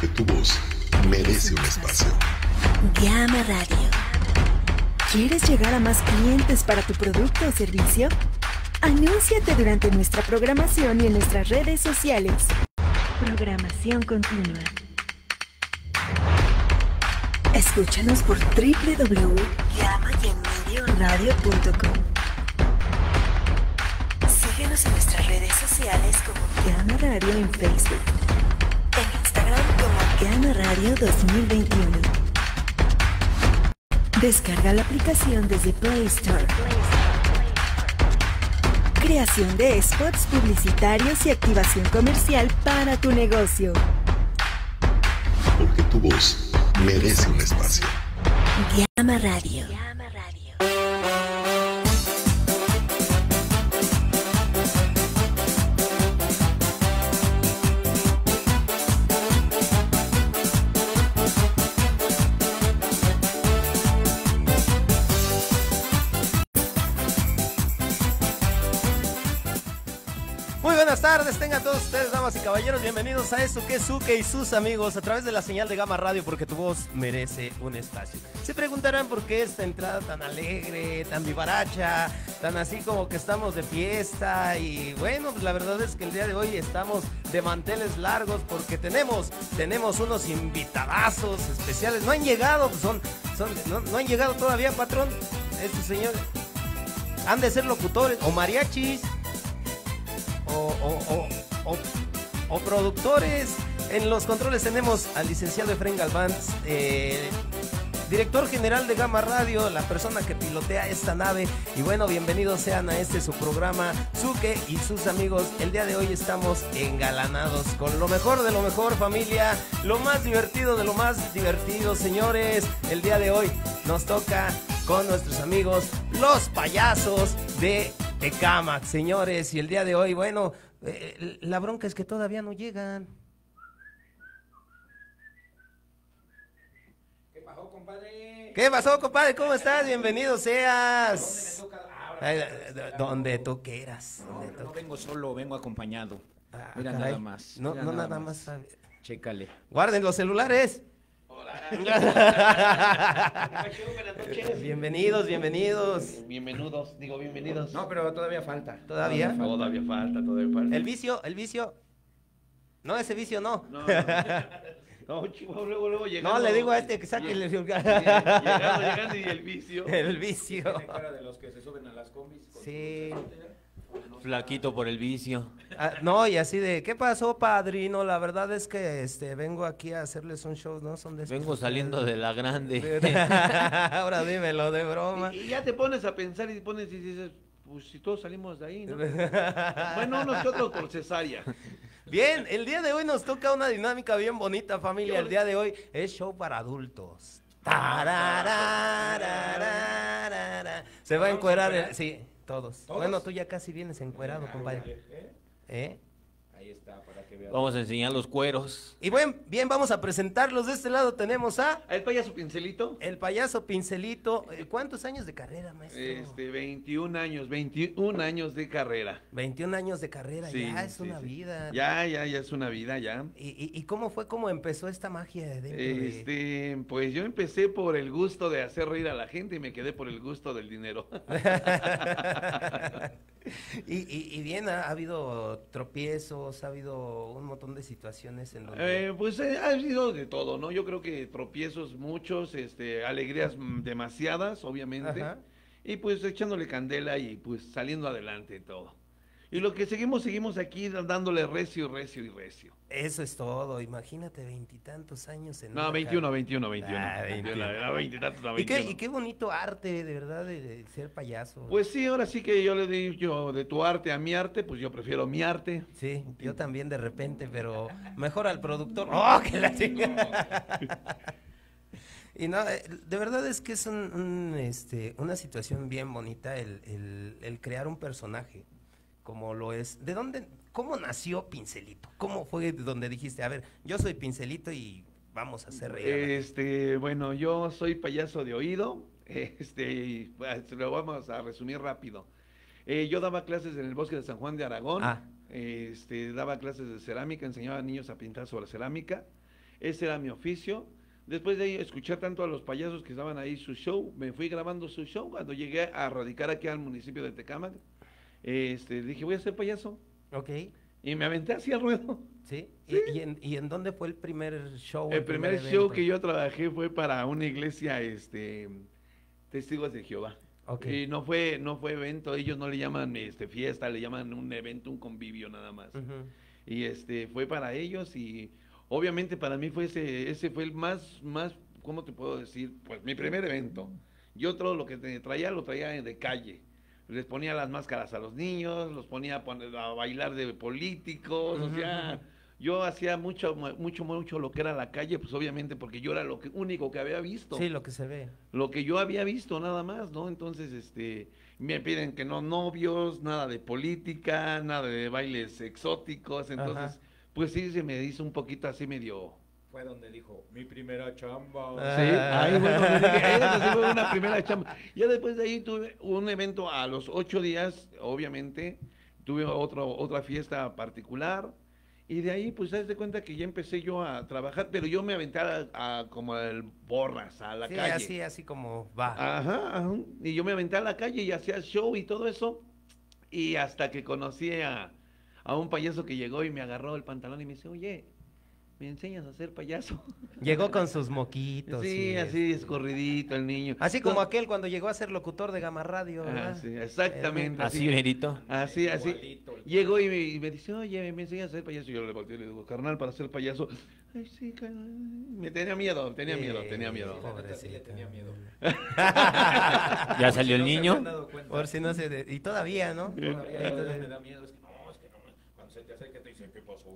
Porque tu voz merece un espacio. Gama Radio. ¿Quieres llegar a más clientes para tu producto o servicio? Anúnciate durante nuestra programación y en nuestras redes sociales. Programación continua. Escúchanos por www.gama-radio.com. Síguenos en nuestras redes sociales como Gama Radio en Facebook. En Instagram como Gama Radio 2021. Descarga la aplicación desde Play Store. Creación de spots publicitarios y activación comercial para tu negocio. Porque tu voz merece un espacio. Gama Radio. Buenas tardes, tengan todos ustedes, damas y caballeros, bienvenidos a Eso que es Suke y sus amigos a través de la señal de Gama Radio, porque tu voz merece un espacio. Se preguntarán por qué esta entrada tan alegre, tan vivaracha, tan así como que estamos de fiesta. Y bueno, pues la verdad es que el día de hoy estamos de manteles largos porque tenemos unos invitadazos especiales. No han llegado, no han llegado todavía, patrón. Estos señores han de ser locutores o mariachis. O productores. En los controles tenemos al licenciado Efraín Galván, director general de Gama Radio, la persona que pilotea esta nave. Y bueno, bienvenidos sean a este su programa, Suke y sus amigos. El día de hoy estamos engalanados con lo mejor de lo mejor, familia, lo más divertido de lo más divertido, señores. El día de hoy nos toca con nuestros amigos, los payasos de Tecámac, señores. Y el día de hoy, bueno, la bronca es que todavía no llegan. ¿Qué pasó, compadre? ¿Qué pasó, compadre? ¿Cómo estás? Bienvenido seas. Donde tú quieras. No vengo solo, vengo acompañado. Mira, caray. nada más. No, Mira no nada más. Chécale. Guarden los celulares. Bienvenidos. Bienvenidos. No, pero todavía falta. ¿Todavía? Todavía falta. El vicio. No, ese vicio no. No, chico, luego llegando. No, le digo a este que saque el... Llegando y el vicio. El vicio. Tiene cara de los que se suben a las combis. Sí. Flaquito por el vicio. No, y así de, ¿qué pasó, padrino? La verdad es que vengo aquí a hacerles un show, ¿no? Vengo saliendo de la grande. Ahora dímelo de broma. Y ya te pones a pensar y dices, pues si todos salimos de ahí, ¿no? Bueno, unos que otros por cesárea. Bien, el día de hoy nos toca una dinámica bien bonita, familia. El día de hoy es show para adultos. Se va a encuerar, sí, todos. Bueno, tú ya casi vienes encuerado, compadre. Ahí está, para que vean. Vamos a enseñar los cueros. Y bueno, bien, vamos a presentarlos. De este lado tenemos a... ¿El payaso Pincelito? El payaso Pincelito. ¿Cuántos años de carrera, maestro? 21 años de carrera. 21 años de carrera, Sí, ya es sí, una sí. vida. Ya es una vida, ya. ¿Y cómo empezó esta magia dentro de... Pues yo empecé por el gusto de hacer reír a la gente y me quedé por el gusto del dinero. Y bien, ha habido tropiezos, ha habido un montón de situaciones en donde... Pues ha habido de todo, ¿no? Yo creo que tropiezos muchos, alegrías demasiadas, obviamente. Ajá. Y pues echándole candela y pues saliendo adelante todo. Y lo que seguimos aquí dándole recio. Eso es todo, imagínate, 20 y tantos años en... No, una 21. Ah, 21. 20 y tantos, no, Y 21. qué bonito arte, de verdad, de ser payaso. Pues sí, ahora sí que yo le digo, de tu arte a mi arte, pues yo prefiero mi arte. Sí, yo también de repente, pero mejor al productor. ¡Oh, que la chica! Y no, de verdad es que es una situación bien bonita el crear un personaje, como lo es. ¿De dónde, cómo nació Pincelito? ¿Cómo fue donde dijiste, a ver, yo soy Pincelito y vamos a hacer reír? Bueno, yo soy payaso de oído, pues, lo vamos a resumir rápido. Yo daba clases en el bosque de San Juan de Aragón, daba clases de cerámica, enseñaba a niños a pintar sobre cerámica. ese era mi oficio. Después de ahí escuché tanto a los payasos que estaban ahí su show, me fui grabando su show. Cuando llegué a radicar aquí al municipio de Tecámac, dije, voy a ser payaso. Ok, Y me aventé así al ruedo. sí. ¿Y en dónde fue el primer show? El primer show evento? que yo trabajé fue para una iglesia, Testigos de Jehová. Ok. Y no fue evento, ellos no le llaman fiesta, le llaman un evento, un convivio nada más. Ujú. Y fue para ellos y obviamente para mí fue ese fue el más, ¿cómo te puedo decir? Pues mi primer evento. Yo todo lo que lo traía de calle. Les ponía las máscaras a los niños, los ponía a bailar de políticos, o sea, yo hacía mucho lo que era la calle, pues obviamente porque yo era único que había visto. Sí, lo que se ve. Lo que yo había visto nada más, ¿no? Entonces, me piden que no novios, nada de política, nada de bailes exóticos, entonces, Ajá. pues sí, se me hizo un poquito así medio... Fue donde dijo, mi primera chamba. Sí, ahí bueno, me dije, esa sí fue una primera chamba. Ya después de ahí tuve un evento a los 8 días, obviamente, tuve otra fiesta particular, y de ahí, pues, haz de cuenta que ya empecé yo a trabajar, pero yo me aventé como el borras, a la Sí, calle. así como va. Ajá, y yo me aventé a la calle y hacía show y todo eso, y hasta que conocí a un payaso que llegó y me agarró el pantalón y me dice, oye, ¿me enseñas a ser payaso? Llegó con sus moquitos. Sí, y así escorridito el niño. Así como Entonces, aquel cuando llegó a ser locutor de Gama Radio, ¿verdad? sí, exactamente. Así, verito. Así. Igualito. Llegó y me dice, oye, ¿me enseñas a ser payaso? Y yo le volteé y le digo, carnal, para ser payaso. Ay, sí, carnal. Me tenía miedo. La neta, sí le tenía miedo. Ya salió el No se niño. habían dado cuenta. Por si no se... Y todavía, ¿no? Todavía me da miedo. Es que no, cuando se te acerca te dicen, ¿qué pasó?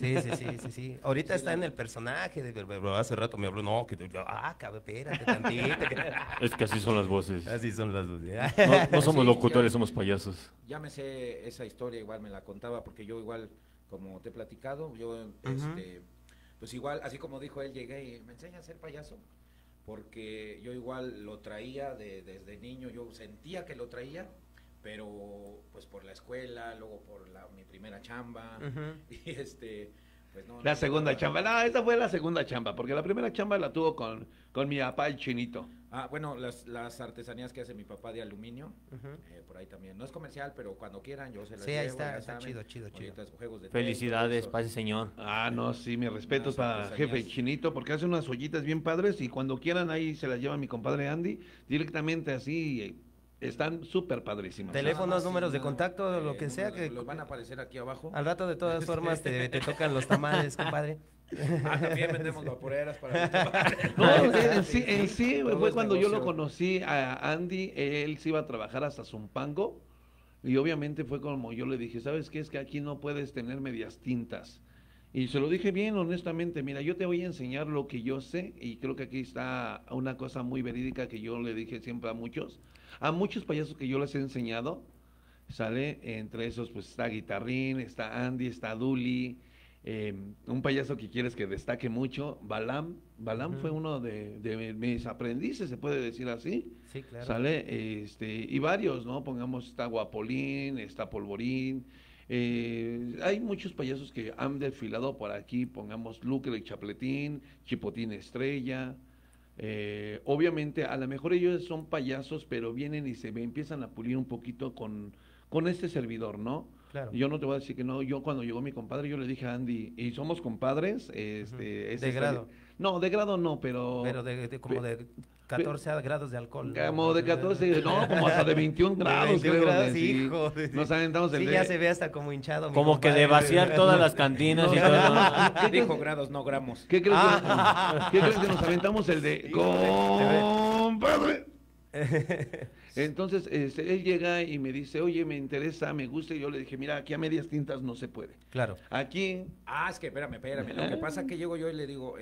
Sí. Ahorita está en el personaje. Hace rato me habló, no, cabrón, espérate tantito. Es que así son las voces. Así son las dos. No somos Sí, locutores, ya. somos payasos. Ya me sé esa historia, igual me la contaba, porque yo igual, como te he platicado, yo, pues igual, así como dijo él, llegué y me enseña a ser payaso, porque yo igual lo traía desde niño, yo sentía que lo traía, pero pues por la escuela, luego por mi primera chamba, y pues no. La no, segunda no, chamba. No, esa fue la segunda chamba, porque la primera chamba la tuvo con mi papá, el Chinito. Ah, bueno, las artesanías que hace mi papá de aluminio, por ahí también. No es comercial, pero cuando quieran yo se las Sí, ahí llevo, está ya saben. chido. Ahorita juegos de Felicidades, todo pase señor. Ah, no, sí, mis respetos Unas para artesanías. jefe Chinito, porque hace unas ollitas bien padres y cuando quieran ahí se las lleva mi compadre Andy, directamente así, están súper padrísimas. Teléfonos, Nada más, números de nada, contacto, lo que sea. Que los van a aparecer aquí abajo. al rato, de todas formas, te tocan los tamales, compadre. También vendemos vaporeras para No, en sí, Todo fue es cuando yo lo negocio. conocí a Andy, él se iba a trabajar hasta Zumpango y obviamente fue como yo le dije, ¿sabes qué? Es que aquí no puedes tener medias tintas. Y se lo dije bien honestamente, mira, yo te voy a enseñar lo que yo sé y creo que aquí está una cosa muy verídica que yo le dije siempre a muchos payasos que yo les he enseñado, sale, entre esos pues está Guitarrín, está Andy, está Duli, un payaso que quieres que destaque mucho, Balam fue uno de mis aprendices, se puede decir así, Sí, claro. sale, y varios, ¿no? Pongamos, está Guapolín, está Polvorín, hay muchos payasos que han desfilado por aquí, pongamos Lucre y Chapletín, Chipotín Estrella, obviamente a lo mejor ellos son payasos, pero vienen y empiezan a pulir un poquito con este servidor, ¿no? Claro. Yo no te voy a decir que no, yo cuando llegó mi compadre, yo le dije a Andy, y somos compadres, De grado. No, de grado no, pero... Pero como de 14 grados de alcohol. ¿no? Como de 14, no, como hasta de 21 grados, 21 creo. grados, sí. hijo. Nos aventamos el Sí, de... ya se ve hasta como hinchado. mi Como que de compadre. vaciar todas las cantinas y todo. ¿No? Dijo grados, no gramos. ¿Qué crees, ¿Qué crees que nos aventamos el de... ¡Compadre! Entonces, él llega y me dice, oye, me interesa, me gusta, y yo le dije, mira, aquí a medias tintas no se puede. Claro. Aquí, Es que espérame. Lo que pasa es que llego yo y le digo,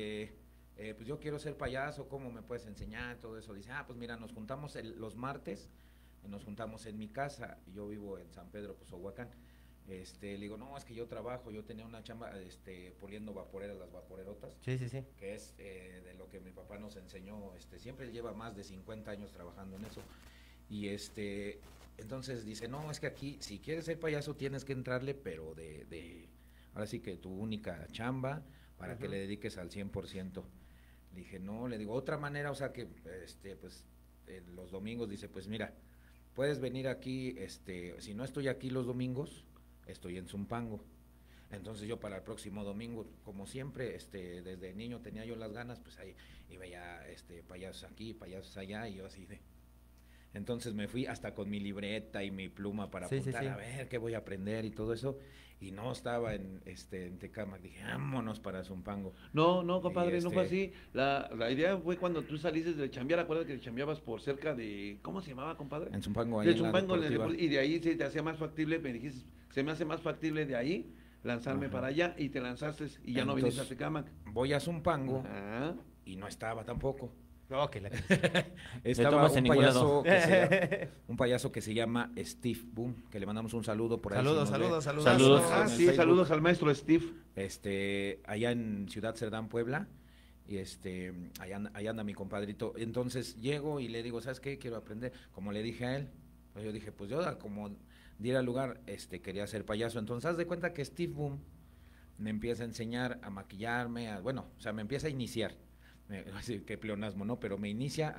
pues yo quiero ser payaso, ¿cómo me puedes enseñar? Todo eso. Dice, pues mira, nos juntamos los martes, nos juntamos en mi casa, yo vivo en San Pedro, Pozohuacán. Le digo, no, es que yo trabajo, yo tenía una chamba, poliendo vaporeras, las vaporerotas, Sí. que es de lo que mi papá nos enseñó, siempre él lleva más de 50 años trabajando en eso, y entonces dice, no, es que aquí, si quieres ser payaso, tienes que entrarle, pero ahora sí que tu única chamba para que le dediques al 100%. Le dije, no, le digo, otra manera, o sea que, pues, los domingos, dice, pues mira, puedes venir aquí, si no estoy aquí los domingos, estoy en Zumpango. Entonces yo para el próximo domingo, como siempre, desde niño tenía yo las ganas, pues ahí iba ya, payasos aquí, payasos allá, y yo así de... Entonces me fui hasta con mi libreta y mi pluma para apuntar, a ver qué voy a aprender y todo eso, y no estaba en Tecámac, dije, vámonos para Zumpango. No, compadre, no fue así. La idea fue cuando tú saliste de chambear, acuérdate que chambeabas por cerca de, ¿cómo se llamaba, compadre? En Zumpango, ahí De en la Zumpango, Deportiva. y de ahí se te hacía más factible, me dijiste, se me hace más factible de ahí lanzarme para allá, y te lanzaste y ya no viniste a Tecámac. Voy a Zumpango Ajá. y no estaba tampoco. No, que la... Estaba tomas en un ningún payaso, un payaso que se llama Steve Boom, que le mandamos un saludo por ahí. Saludos, si nos ve. saludos. Saludos. Ah, en sí, Facebook. saludos al maestro Steve. Allá en Ciudad Cerdán, Puebla, y allá anda mi compadrito. Entonces llego y le digo, ¿sabes qué? Quiero aprender. Como le dije a él, pues yo dije, pues yo como diera lugar, quería ser payaso. Entonces haz de cuenta que Steve Boom me empieza a enseñar a maquillarme, me empieza a iniciar. Qué pleonasmo, ¿no? Pero me inicia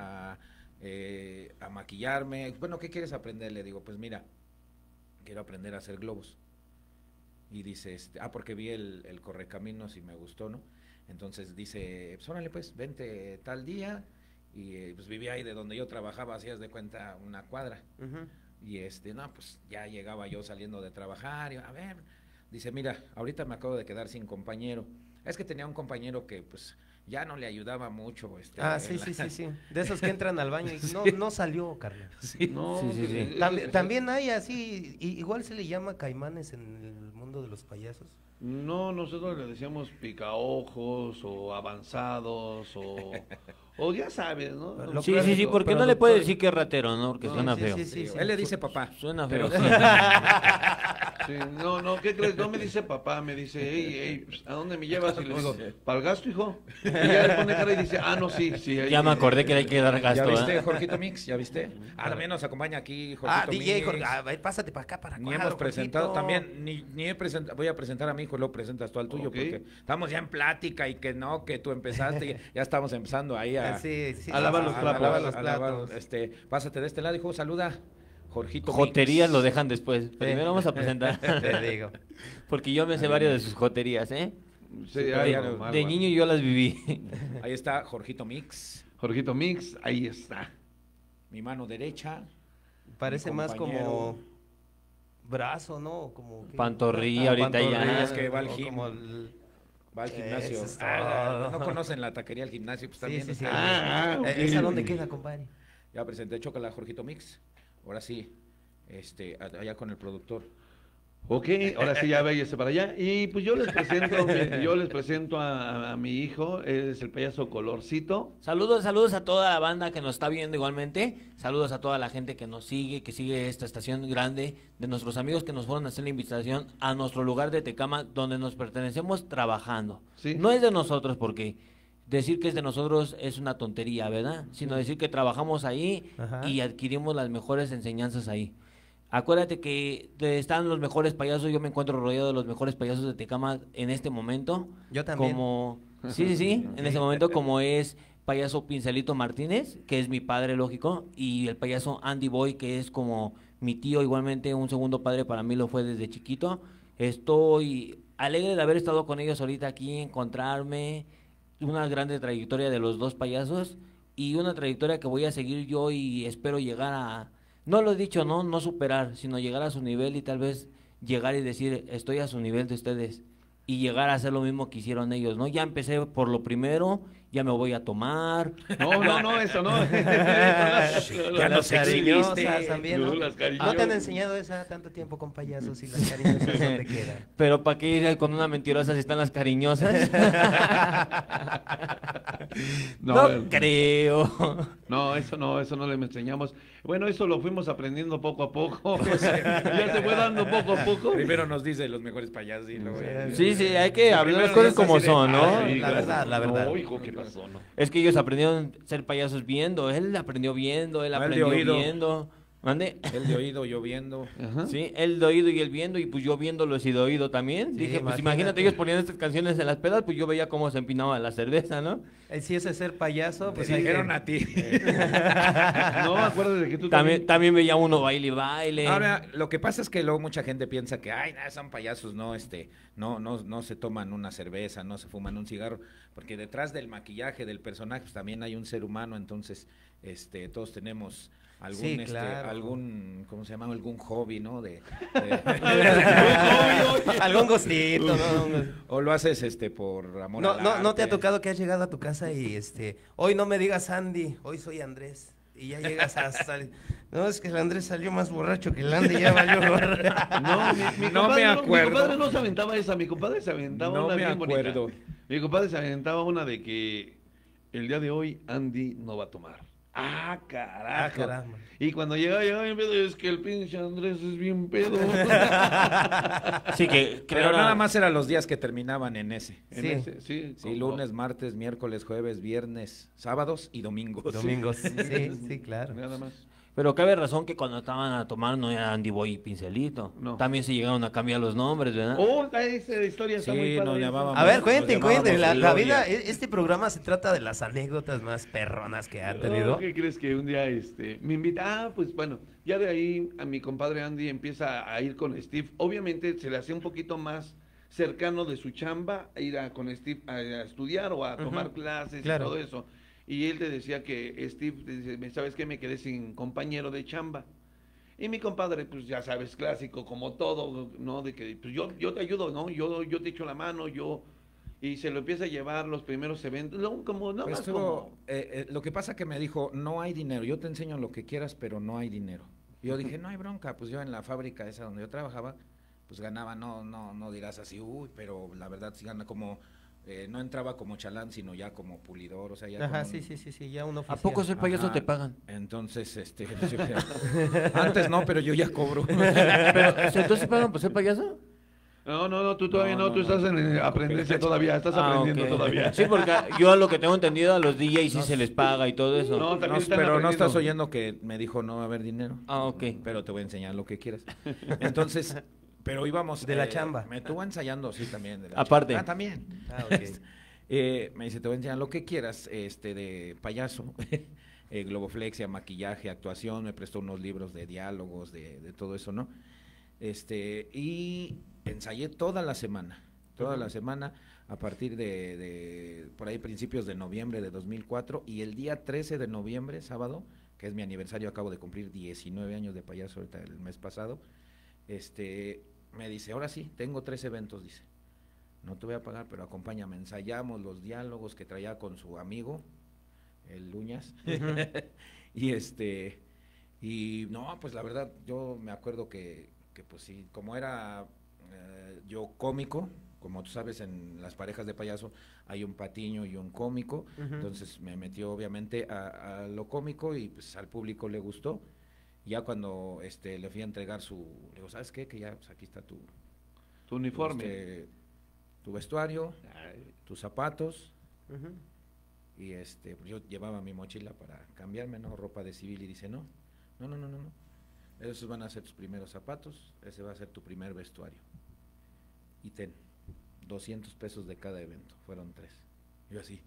a maquillarme. Bueno, ¿qué quieres aprender? Le digo, pues mira, quiero aprender a hacer globos. Y dice, porque vi el Correcaminos y me gustó, ¿no? Entonces dice, pues órale, pues, vente tal día. Y pues vivía ahí de donde yo trabajaba, hacías de cuenta una cuadra. Y pues ya llegaba yo saliendo de trabajar, y a ver, dice, mira, ahorita me acabo de quedar sin compañero. Es que tenía un compañero que, pues, ya no le ayudaba mucho. Sí. De esos que entran al baño y no salió, carnal. Sí. No, Sí. También hay así, igual se le llama caimanes en el mundo de los payasos. No, nosotros le decíamos picaojos o avanzados o ya sabes, ¿no? Lo Sí, clásico, porque pero no le puede doctor- decir que es ratero, ¿no? Porque No, suena sí, feo. sí. Él le dice papá. Suena feo. Sí, no, ¿qué crees? No me dice papá, me dice, hey, ¿a dónde me llevas? Y le digo, ¿para el gasto, hijo? Y ya le pone cara y dice, no, sí. Ya me acordé que hay que dar ¿Ya gasto, viste, ¿eh? Jorgito Mix? ¿Ya viste? También nos acompaña aquí Jorgito DJ Mix. Jorge, a ver, pásate para acá, para Ni cuadro, hemos presentado, Jorgito. también, ni he presentado, voy a presentar a mi hijo, luego presentas tú al tuyo, Ok. porque estamos ya en plática y que no, que tú empezaste, y ya estamos empezando ahí a... Sí, a lavar los trapos. lavar los a lavar, platos. pásate de este lado, hijo, saluda, Jorgito Joterías Mix. lo dejan después. Primero vamos a presentar. Te digo. Porque yo me sé varias de sus joterías, ¿eh? Sí, De, algo, de niño yo las viví. Ahí está Jorgito Mix, Jorgito Mix, ahí está. mi mano derecha. Parece Mi más compañero. como brazo, ¿no? Como ¿qué? Pantorrilla, ahorita ya. pantorrilla, Es que va al o gym. como el- Va al gimnasio. Eso es todo. No conocen la taquería del gimnasio, pues también. Sí. está- ok. ¿Esa dónde queda, compadre? Ya presenté Chócala Jorgito Mix. Ahora sí, allá con el productor. Ok, ahora sí ya váyase para allá. Y pues yo les presento a mi hijo, él es el payaso Colorcito. Saludos a toda la banda que nos está viendo igualmente. Saludos a toda la gente que nos sigue, que sigue esta estación grande, de nuestros amigos que nos fueron a hacer la invitación a nuestro lugar de Tecámac, donde nos pertenecemos trabajando. Sí. No es de nosotros, porque decir que es de nosotros es una tontería, ¿verdad? Sino decir que trabajamos ahí Ajá. y adquirimos las mejores enseñanzas ahí. Acuérdate que están los mejores payasos, yo me encuentro rodeado de los mejores payasos de Tecámac en este momento. Yo también. Como, sí, en ese momento como es payaso Pincelito Martínez, que es mi padre lógico, y el payaso Andy Boy, que es como mi tío, igualmente un segundo padre para mí lo fue desde chiquito. Estoy alegre de haber estado con ellos ahorita aquí, encontrarme, una grande trayectoria de los dos payasos y una trayectoria que voy a seguir yo y espero llegar a, no lo he dicho, no superar, sino llegar a su nivel y tal vez llegar y decir, estoy a su nivel de ustedes y llegar a hacer lo mismo que hicieron ellos, ¿no? Ya empecé por lo primero, ya me voy a tomar. No, eso no. Ya nos exhibiste. También, ¿no? Las ¿No te han cariñosas. enseñado esa tanto tiempo con payasos y las cariñosas dónde quedan? Pero ¿para qué ir con una mentirosa si están las cariñosas? No creo. No, eso no le enseñamos. Bueno, eso lo fuimos aprendiendo poco a poco. Ya se fue dando poco a poco. Primero nos dice los mejores payasos y luego... Sí, hay que hablar las Primero cosas como así de- son, ¿no? Ay, la verdad, la verdad. No, hijo, ¿qué pasó? No. Es que ellos aprendieron a ser payasos viendo, él aprendió viendo, él Mal de aprendió oído. viendo. ¿Mande? Él de oído, yo viendo. Ajá. Sí, él de oído y él viendo, y pues yo viéndolos y de oído también. Sí, Dije, pues imagínate. imagínate, ellos ponían estas canciones en las pedas, pues yo veía cómo se empinaba la cerveza, ¿no? Si ese es ser payaso, pues Te hay dijeron que- a ti. No, acuérdate de que tú También veía uno baile y baile. Ahora, lo que pasa es que luego mucha gente piensa que, ay, nada, son payasos, no se toman una cerveza, no se fuman un cigarro, porque detrás del maquillaje del personaje pues, también hay un ser humano, entonces, todos tenemos algún, Sí, claro. algún, ¿cómo se llama? Algún hobby, ¿no? Algún gustito, ¿no? O lo haces, por amor No, al no te ha arte. tocado que has llegado a tu casa y hoy no me digas Andy, hoy soy Andrés. Y ya llegas hasta no, es que el Andrés salió más borracho que el Andy, ya valió gorro. No, mi No compadre me acuerdo. Mi compadre no se aventaba esa, mi compadre se aventaba No una me bien bonita. acuerdo. Mi compadre se aventaba una de que el día de hoy Andy no va a tomar. Ah, carajo. caramba. Y cuando llegaba bien pedo, es que el pinche Andrés es bien pedo. Sí, que Pero ahora- nada más eran los días que terminaban en ese. En Sí. ese, sí, Sí, como- lunes, martes, miércoles, jueves, viernes, sábados y domingos. Domingos, sí, claro. Nada más. Pero cabe razón que cuando estaban a tomar no era Andy Boy y Pincelito. No. También se llegaron a cambiar los nombres, ¿verdad? Oh, esa historia está Sí, muy padre. nos llamábamos- A ver, Nos cuenten, llamábamos la Gloria. vida, este programa se trata de las anécdotas más perronas que ha tenido. ¿Qué crees que un día me invita? Ah, pues bueno, ya de ahí a mi compadre Andy empieza a ir con Steve. Obviamente se le hacía un poquito más cercano de su chamba a ir con Steve a estudiar o a tomar Ujú, clases claro. y todo eso. Y él te decía que Steve, te dice, ¿sabes qué? Me quedé sin compañero de chamba. Y mi compadre, pues ya sabes, clásico, como todo, ¿no? De que pues yo te ayudo, ¿no? Yo te echo la mano, y se lo empieza a llevar los primeros eventos, no, como nada Pues más estuvo, como lo que pasa que me dijo, no hay dinero, yo te enseño lo que quieras, pero no hay dinero. Y yo dije, no hay bronca, pues yo en la fábrica esa donde yo trabajaba, pues ganaba, no dirás así, uy, pero la verdad sí gana como, no entraba como chalán, sino ya como pulidor, o sea, ya Ajá, como un- sí, ya uno ¿A poco ser payaso Ajá. te pagan? Entonces, pues, yo creo- antes no, pero yo ya cobro. Pero, ¿entonces pagan por ser payaso? No, tú todavía no, No, tú no, estás en aprendencia todavía, estás aprendiendo ok. todavía. Sí, porque yo a lo que tengo entendido a los DJs sí se les paga y todo eso. No, también están Pero no aprendiendo. estás oyendo que me dijo no va a haber dinero. Ah, ok. Pero te voy a enseñar lo que quieras. Entonces, pero íbamos... De la chamba. Me estuvo ensayando, sí, también. De la Aparte. chamba. Ah, también. Ah, ok. Me dice, te voy a enseñar lo que quieras, de payaso, globoflexia, maquillaje, actuación, me prestó unos libros de diálogos, de todo eso, ¿no? Y ensayé toda la semana, a partir de por ahí principios de noviembre de 2004, y el día 13 de noviembre, sábado, que es mi aniversario, acabo de cumplir 19 años de payaso ahorita el mes pasado, me dice, ahora sí, tengo 3 eventos, dice. No te voy a pagar, pero acompáñame. Ensayamos los diálogos que traía con su amigo, el Uñas. Y no, pues la verdad, yo me acuerdo que pues sí, como era yo cómico, como tú sabes, en las parejas de payaso hay un patiño y un cómico, entonces me metió obviamente a lo cómico y pues al público le gustó. Ya cuando le fui a entregar le digo, ¿sabes qué? Que ya, pues aquí está tu uniforme. tu vestuario, tus zapatos, y pues yo llevaba mi mochila para cambiarme, ¿no? Ropa de civil, y dice, no, esos van a ser tus primeros zapatos, ese va a ser tu primer vestuario, y ten, 200 pesos de cada evento, fueron 3, yo así,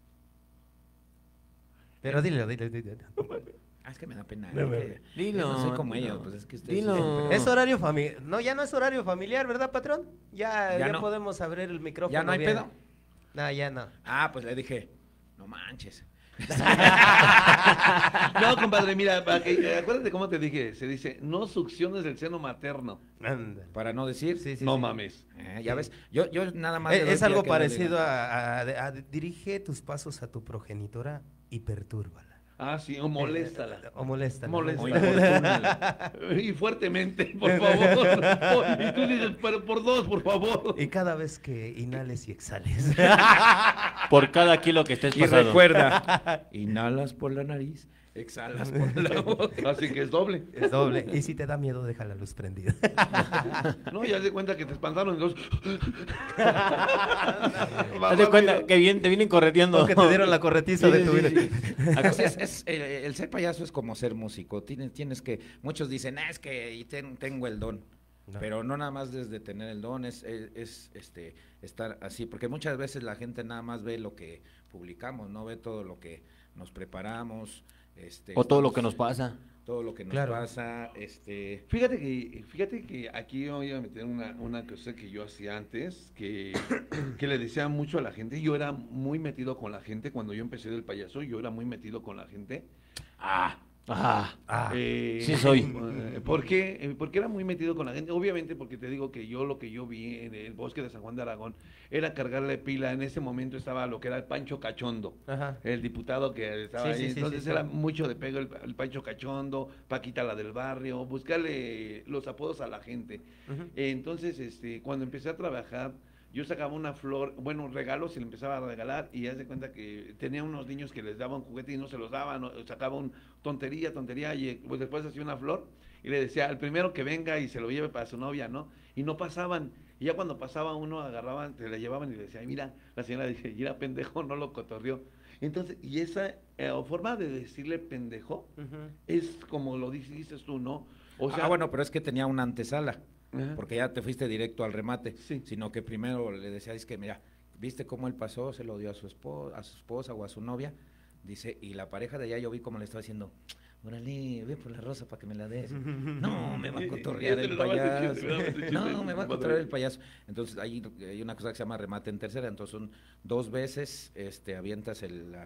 Pero dilo. es que me da pena, No, Dilo, yo no soy como dilo. ellos, pues es que ustedes Dilo. siempre- Es horario familiar. No, ya no es horario familiar, ¿verdad, patrón? Ya Ya no. podemos abrir el micrófono. ¿Ya no hay bien. pedo? No, ya no. Pues le dije, no manches, No, compadre, mira, acuérdate cómo te dije, se dice, no succiones el seno materno. Anda. para no decir, Sí, sí, No sí. mames. ya ves, yo nada más le doy Es pie algo a que lo diga. parecido a dirige tus pasos a tu progenitora y pertúrbala. Ah, sí, o moléstala. O moléstala. Molesta. O importúnala. Y fuertemente, por favor. Y tú dices, pero por 2, por favor. Y cada vez que inhales y exhales. Por cada kilo que estés Y pasando. recuerda, inhalas por la nariz, exhalas por la boca. Así que es doble. Es doble. Y si te da miedo, deja la luz prendida. No, ya se cuenta que te espantaron y los... Haz de cuenta que te vienen correteando. O que te dieron la corretiza de tu vida. El ser payaso es como ser músico. Tienes que, muchos dicen, es que tengo el don. No. Pero no nada más desde tener el don, es estar así, porque muchas veces la gente nada más ve lo que publicamos, no ve todo lo que nos preparamos, O todo lo que nos pasa. todo lo que nos Claro. pasa, Fíjate que aquí voy a meter una cosa que yo hacía antes, que le decía mucho a la gente. Yo era muy metido con la gente. Cuando yo empecé del payaso, yo era muy metido con la gente. Sí soy. ¿Por qué? Porque era muy metido con la gente. Obviamente porque te digo que lo que yo vi en el bosque de San Juan de Aragón era cargarle pila. En ese momento estaba lo que era el Pancho Cachondo, Ajá. el diputado que estaba Sí, ahí. sí, sí, Entonces sí, era sí. mucho de pego el Pancho Cachondo, Paquita la del barrio, buscarle los apodos a la gente. Ujú. Entonces, cuando empecé a trabajar, yo sacaba una flor, bueno, regalos y le empezaba a regalar, y haz de cuenta que tenía unos niños que les daban juguete y no se los daban, o sacaba un tontería, y pues después hacía una flor y le decía al primero que venga y se lo lleve para su novia, ¿no? Y no pasaban. Y ya cuando pasaba uno, agarraban, se la llevaban y le decía, mira, la señora dice, mira, pendejo, no lo cotorrió. Entonces, y esa forma de decirle pendejo Ujú. es como lo dices tú, ¿no? O sea, bueno, pero es que tenía una antesala, ajá. porque ya te fuiste directo al remate, Sí. sino que primero le decía, es que mira, ¿viste cómo él pasó? Se lo dio a su esposa o a su novia, dice, y la pareja de allá yo vi cómo le estaba diciendo, órale, ve por la rosa para que me la des. No, me va a cotorrear Ya te el lo dabas de payaso. chiste, ¿verdad? De chiste. No, me va a cotorrear el payaso. Entonces, ahí hay una cosa que se llama remate en tercera, entonces son 2 veces, avientas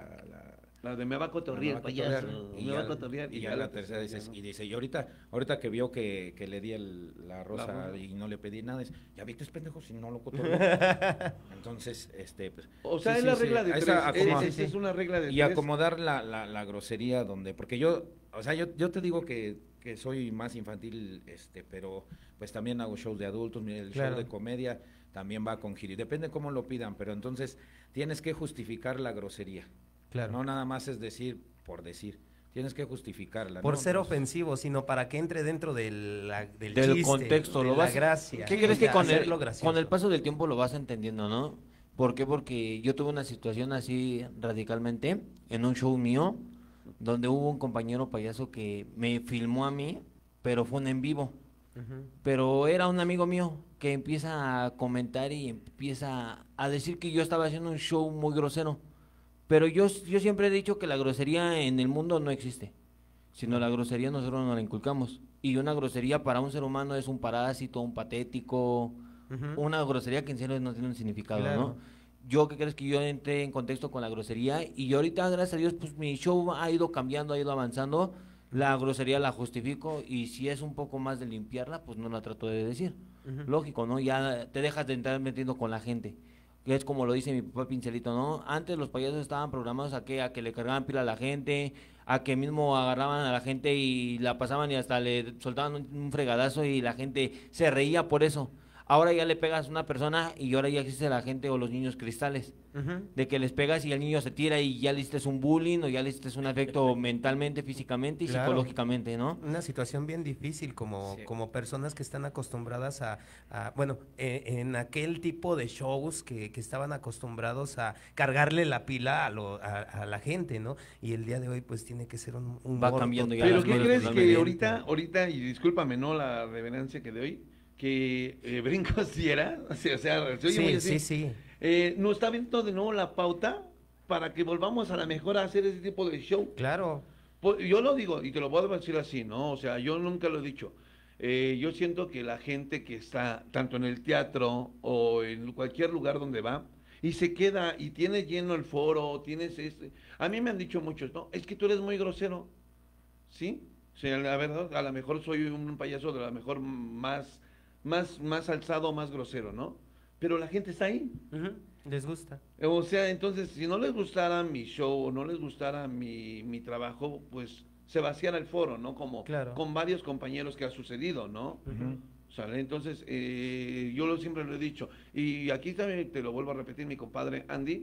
La de me va a cotorrear el payaso, y me ya, va a cotorrear. y ya la tercera dices, y dice, y ahorita que vio que le di la rosa rosa. y no le pedí nada, dice, ya viste, es pendejo, si no lo cotorreó. Entonces, pues, O sea, sí, es sí, la sí. regla de Esa tres. acomoda- Esa es una regla de y tres. acomodar la grosería donde, porque yo te digo que soy más infantil, pero pues también hago shows de adultos, mira, el Claro. show de comedia también va con giri, depende cómo lo pidan, pero entonces tienes que justificar la grosería, Claro. no nada más es decir por decir, tienes que justificarla. Por ¿no? ser Entonces, ofensivo, sino para que entre dentro del Del chiste, contexto, de lo la vas- gracia. ¿Qué crees de que con hacerlo gracioso. el paso del tiempo lo vas entendiendo, no? ¿Por qué? Porque yo tuve una situación así radicalmente en un show mío, donde hubo un compañero payaso que me filmó a mí, pero fue un en vivo. Ujú. Pero era un amigo mío que empieza a comentar y empieza a decir que yo estaba haciendo un show muy grosero. Pero yo siempre he dicho que la grosería en el mundo no existe, sino la grosería nosotros nos la inculcamos. Y una grosería para un ser humano es un parásito, un patético, Ujú. una grosería que en serio no tiene un significado, Claro. ¿no? Yo, ¿qué crees que yo entré en contexto con la grosería? Y yo ahorita, gracias a Dios, pues mi show ha ido cambiando, ha ido avanzando. La grosería la justifico y si es un poco más de limpiarla, pues no la trato de decir. Ujú. Lógico, ¿no? Ya te dejas de entrar metiendo con la gente. Que es como lo dice mi papá Pincelito, ¿no? Antes los payasos estaban programados a que le cargaban pila a la gente, a que mismo agarraban a la gente y la pasaban y hasta le soltaban un fregadazo y la gente se reía por eso. Ahora ya le pegas a una persona y ahora ya existe la gente o los niños cristales, Ujú. de que les pegas y el niño se tira y ya le hiciste un bullying o ya le hiciste un afecto mentalmente, físicamente y Claro. psicológicamente, ¿no? Una situación bien difícil como, Sí. como personas que están acostumbradas bueno, en aquel tipo de shows que estaban acostumbrados a cargarle la pila a la gente, ¿no? Y el día de hoy pues tiene que ser un Va humor cambiando ya Pero las ¿qué cosas crees que totalmente. ahorita, y discúlpame, no la reverencia que doy, que Brincos Diera, o sea, se oye muy Sí, así, sí, sí. nos está viendo de nuevo la pauta para que volvamos a la mejor a hacer ese tipo de show. Claro. Yo lo digo, y te lo puedo decir así, ¿no? O sea, yo nunca lo he dicho. Yo siento que la gente que está tanto en el teatro o en cualquier lugar donde va y se queda y tiene lleno el foro, tienes a mí me han dicho muchos, no, es que tú eres muy grosero, ¿sí? O sea, la verdad, a lo mejor soy un payaso de lo mejor más alzado, más grosero, ¿no? Pero la gente está ahí. Ujú. Les gusta. O sea, entonces, si no les gustara mi show o no les gustara mi trabajo, pues se vaciara el foro, ¿no? Como Claro. con varios compañeros que ha sucedido, ¿no? Ujú. ¿Sale? Entonces, siempre lo he dicho. Y aquí también te lo vuelvo a repetir, mi compadre Andy,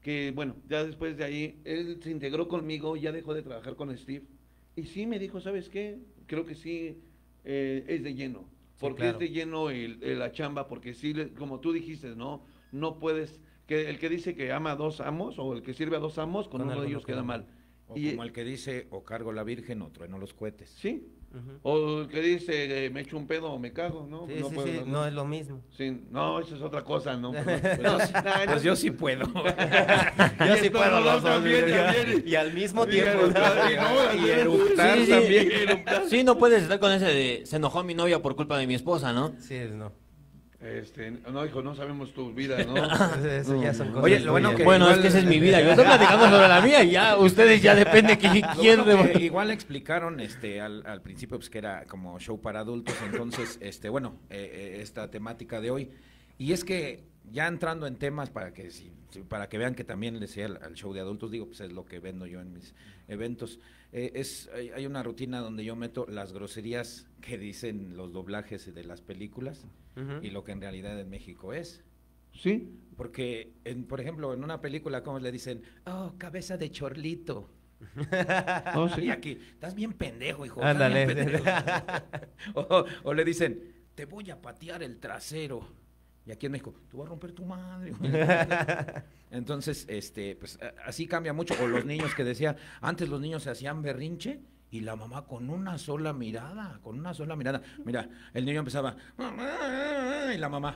que bueno, ya después de ahí, él se integró conmigo, ya dejó de trabajar con Steve, y sí me dijo, ¿sabes qué? Creo que sí, es de lleno, porque claro. es de lleno la chamba, porque sí, como tú dijiste, no puedes, que el que dice que ama a dos amos, o el que sirve a dos amos, con uno de ellos queda mal. O como el que dice, o cargo la virgen, o trueno los cohetes. Sí, o el que dice, me echo un pedo o me cago, ¿no? Sí, no sí, puedo, sí, no es lo mismo. Sí, no, eso es otra cosa, ¿no? Pues yo sí puedo. Yo sí puedo los dos, también. y al mismo tiempo. Y eructar Sí, también. Sí, no puedes estar con ese de se enojó mi novia por culpa de mi esposa, ¿no? Sí, no. No, hijo, no sabemos tu vida, ¿no? Eso ya son cosas. Oye, lo bueno tuyas. que- Bueno, igual- es que esa es mi vida. Yo estoy platicando sobre la mía y ya ustedes ya depende quién Lo bueno que igual explicaron al principio pues que era como show para adultos, entonces esta temática de hoy, y es que ya entrando en temas para que vean que también les sea al show de adultos, digo, pues es lo que vendo yo en mis eventos. Hay una rutina donde yo meto las groserías que dicen los doblajes de las películas y lo que en realidad en México es. Sí. Porque, por ejemplo, en una película, ¿cómo le dicen? Oh, cabeza de chorlito. Oh, sí. Y aquí, estás bien pendejo, hijo. Ándale. estás bien pendejo". o le dicen, te voy a patear el trasero. Y aquí en México, te voy a romper tu madre. Entonces, pues así cambia mucho. O los niños que decía, antes los niños se hacían berrinche y la mamá con una sola mirada. Mira, el niño empezaba, "Mamá", y la mamá,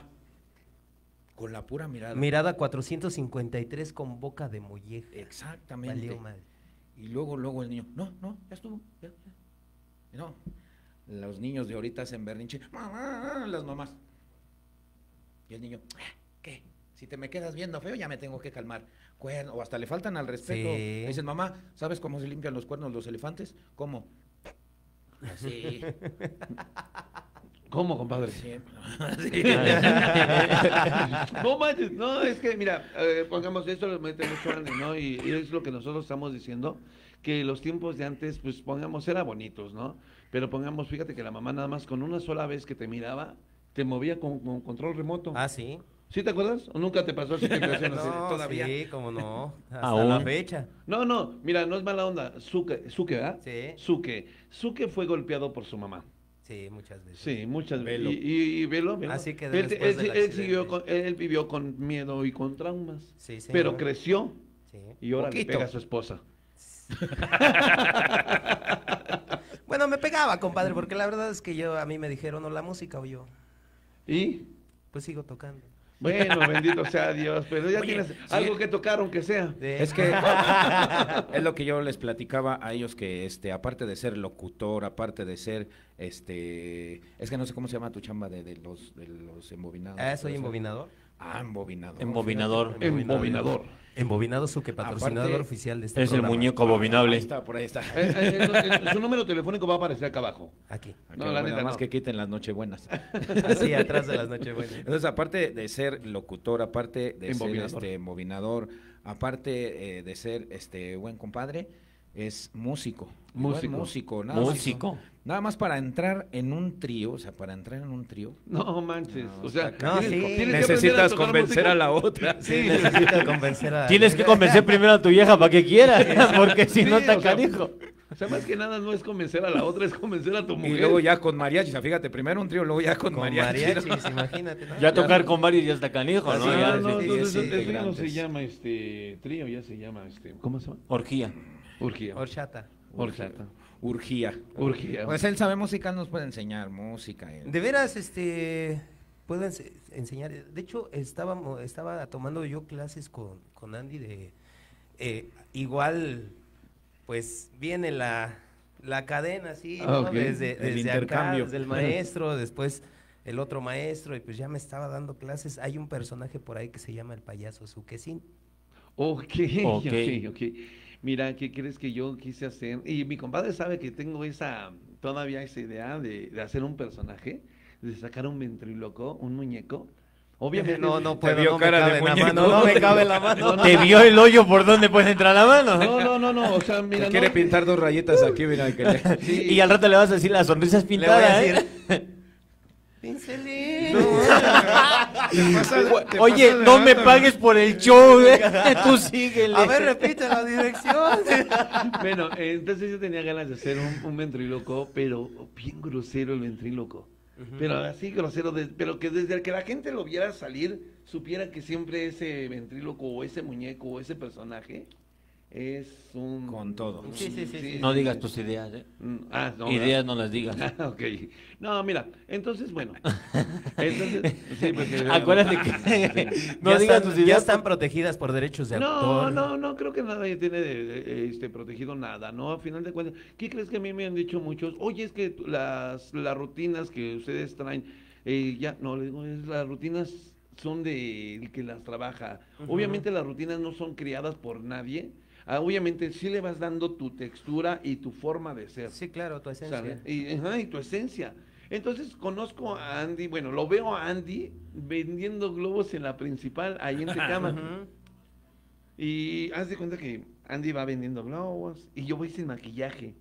con la pura mirada. Mirada 453 con boca de molleja. Exactamente. Valió madre. Y luego el niño, no, ya estuvo. Ya. Y no, los niños de ahorita hacen berrinche, "Mamá", las mamás. Y el niño, ¿qué? Si te me quedas viendo feo, ya me tengo que calmar. O hasta le faltan al respeto. Sí. Le dicen, mamá, ¿sabes cómo se limpian los cuernos los elefantes? ¿Cómo? Así. ¿Cómo, compadre? Sí. No manches, no, es que mira, pongamos esto, lo mete mucho ánimo, ¿no? Y es lo que nosotros estamos diciendo, que los tiempos de antes, pues pongamos, eran bonitos, ¿no? Pero pongamos, fíjate que la mamá nada más con una sola vez que te miraba, te movía con control remoto. Ah, sí. ¿Sí te acuerdas? ¿O nunca te pasó así que te hacían así? No, todavía. sí, cómo no. Hasta Aún. la fecha. No, mira, no es mala onda. Suke, ¿verdad? Sí. Suke fue golpeado por su mamá. Sí, muchas veces. Sí, muchas Velo. veces. Y velo. Así que él, después del él vivió con miedo y con traumas. Sí, señor. Pero creció Sí. y ahora le Poquito. pega a su esposa. Bueno, me pegaba, compadre, porque la verdad es que a mí me dijeron o la música o yo. Y Pues sigo tocando. bueno, bendito sea Dios, pero ya Oye, tienes sí. algo que tocar, aunque sea. Sí. Es que es lo que yo les platicaba a ellos que aparte de ser locutor, aparte de ser es que no sé cómo se llama tu chamba de los embobinados. Ah, soy embobinador. Ah, embobinador. Embobinador. Embobinador. Embobinado Suque, patrocinador Aparte, oficial de este Es el programa. muñeco Ahí abominable. está, por ahí está. Su número telefónico va a aparecer acá abajo. Aquí. No, la neta nada más no. que quiten las nochebuenas. Así, atrás de las Nochebuenas. Entonces, aparte de ser locutor, aparte de Embobinador. ser embobinador, aparte de ser buen compadre, es músico. Igual Músico. Músico. Nada más para entrar en un trío, No manches. No, o sea, No, sí. tienes que aprender necesitas tocar convencer música. a la otra. Sí, necesito convencer a... Tienes que convencer primero a tu vieja para que quiera, porque si no Sí, te o sea, canijo. O sea, más que nada no es convencer a la otra, es convencer a tu Y mujer. luego ya con mariachi, o sea, fíjate, primero un trío, luego ya con, Con mariachi. ¿no? mariachis, imagínate. ¿no? Ya tocar con varios ya está canijo, Así ¿no? es, Ya, no, sí, entonces sí, eso ya no grandes. se llama trío, ya se llama ¿cómo se llama? Orgía. Urgía. Horchata. Horchata. Urgía. Urgía. Pues él sabe música, nos puede enseñar música. De veras, puedo enseñar. De hecho, estaba tomando yo clases con Andy de igual, pues viene la cadena, así, ¿no? Ok. Desde intercambio. acá, desde el maestro, después el otro maestro, y pues ya me estaba dando clases. Hay un personaje por ahí que se llama el payaso Suquecín. Ok. Ok. Mira, ¿qué crees que yo quise hacer? Y mi compadre sabe que tengo todavía esa idea de hacer un personaje, de sacar un ventríloco, un muñeco. Obviamente. No Te puedo, vio no me cara de cabe en la muñeco. mano, no me cabe en la mano. Te vio el hoyo por donde puede entrar la mano. No, o sea, mira, Que quiere no. pintar dos rayitas aquí, mira. Que le... Sí. Y al rato le vas a decir las sonrisas Le voy a pintadas, decir, ¿eh? Pincelito. Oye, no me pagues por el show, tú síguele. A ver, repite la dirección. Bueno, entonces yo tenía ganas de hacer un ventríloco, pero bien grosero el ventríloco. Pero así grosero, pero que desde que la gente lo viera salir, supiera que siempre ese ventríloco o ese muñeco o ese personaje es un... Con todo. Sí. No digas tus ideas, No, ideas no las digas. Ok. No, mira, entonces, bueno. Entonces, sí, porque... Acuérdate que no Ya digas están- tus Ya ideas. están protegidas por derechos de autor. No, creo que nadie tiene protegido nada, ¿no? A final de cuentas, ¿qué crees que a mí me han dicho muchos? Oye, es que las rutinas que ustedes traen, les digo, las rutinas son del que las trabaja. Obviamente las rutinas no son creadas por nadie. Obviamente sí le vas dando tu textura y tu forma de ser. Sí, claro, tu esencia. ¿Sale? Y tu esencia. Entonces conozco a Andy, bueno, lo veo a Andy vendiendo globos en la principal, ahí en Tecama. Ujú. Y haz de cuenta que Andy va vendiendo globos y yo voy sin maquillaje.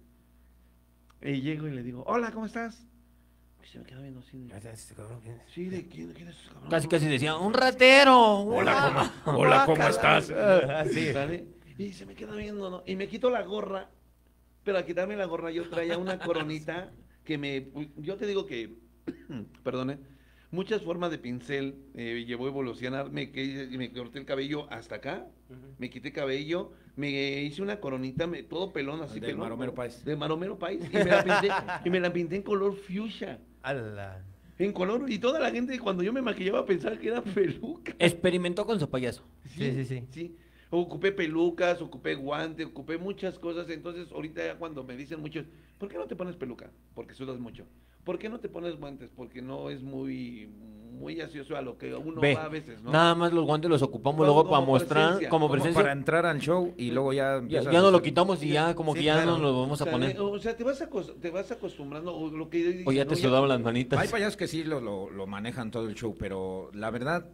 Y llego y le digo, hola, ¿cómo estás? Y se me queda viendo así. Sí, ¿de quién es ese cabrón? Casi decía, un ratero. Hola, ¿cómo estás? Sí. ¿Sale? Y se me queda viendo, ¿no? Y me quito la gorra, pero al quitarme la gorra yo traía una coronita yo te digo que, perdone, muchas formas de pincel llevó a evolucionar, me corté el cabello hasta acá, me quité cabello, me hice una coronita, todo pelón, así Del pelón. Maromero Páez. De Maromero Páez, y me la pinté en color fuchsia. Ala. En color, y toda la gente cuando yo me maquillaba pensaba que era peluca. Experimentó con su payaso. Sí. Ocupé pelucas, ocupé guantes, ocupé muchas cosas. Entonces, ahorita ya cuando me dicen muchos, ¿por qué no te pones peluca? Porque sudas mucho. ¿Por qué no te pones guantes? Porque no es muy gracioso a lo que uno Ve, va a veces, ¿no? nada más los guantes los ocupamos Como- luego como para mostrar presencia. como Como presencia. para entrar al show y luego ya Ya, empiezas ya a no lo hacer- quitamos y ya como que Sí, ya claro. no lo vamos a poner. O sea, te vas acostumbrando, o lo que O ya te sudaban las manitas. Hay payasos que sí lo manejan todo el show, pero la verdad,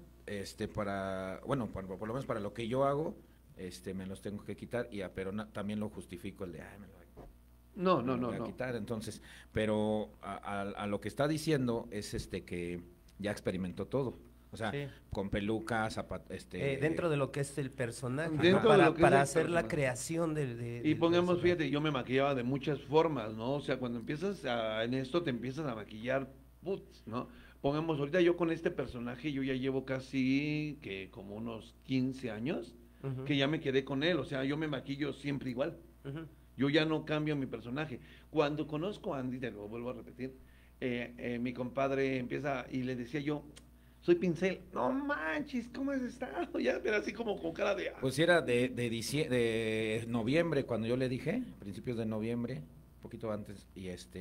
por lo menos para lo que yo hago, me los tengo que quitar, pero también lo justifico me lo voy a quitar, entonces, pero a lo que está diciendo es que ya experimentó todo. O sea, Sí. con pelucas, Dentro de lo que es el personaje, Dentro ¿no? de lo que es para el hacer la personaje. creación Y del pongamos, personaje. fíjate, yo me maquillaba de muchas formas, ¿no? O sea, cuando empiezas en esto, te empiezas a maquillar, ¿no? Pongamos, ahorita yo con este personaje, yo ya llevo casi que como unos 15 años, Ujú, que ya me quedé con él, o sea, yo me maquillo siempre igual. ujú. Yo ya no cambio mi personaje. Cuando conozco a Andy, te lo vuelvo a repetir, mi compadre empieza y le decía yo, soy Pincel. No manches, ¿cómo has estado? Ya, pero así como con cara de... Pues era de noviembre, cuando yo le dije, principios de noviembre, un poquito antes, y eso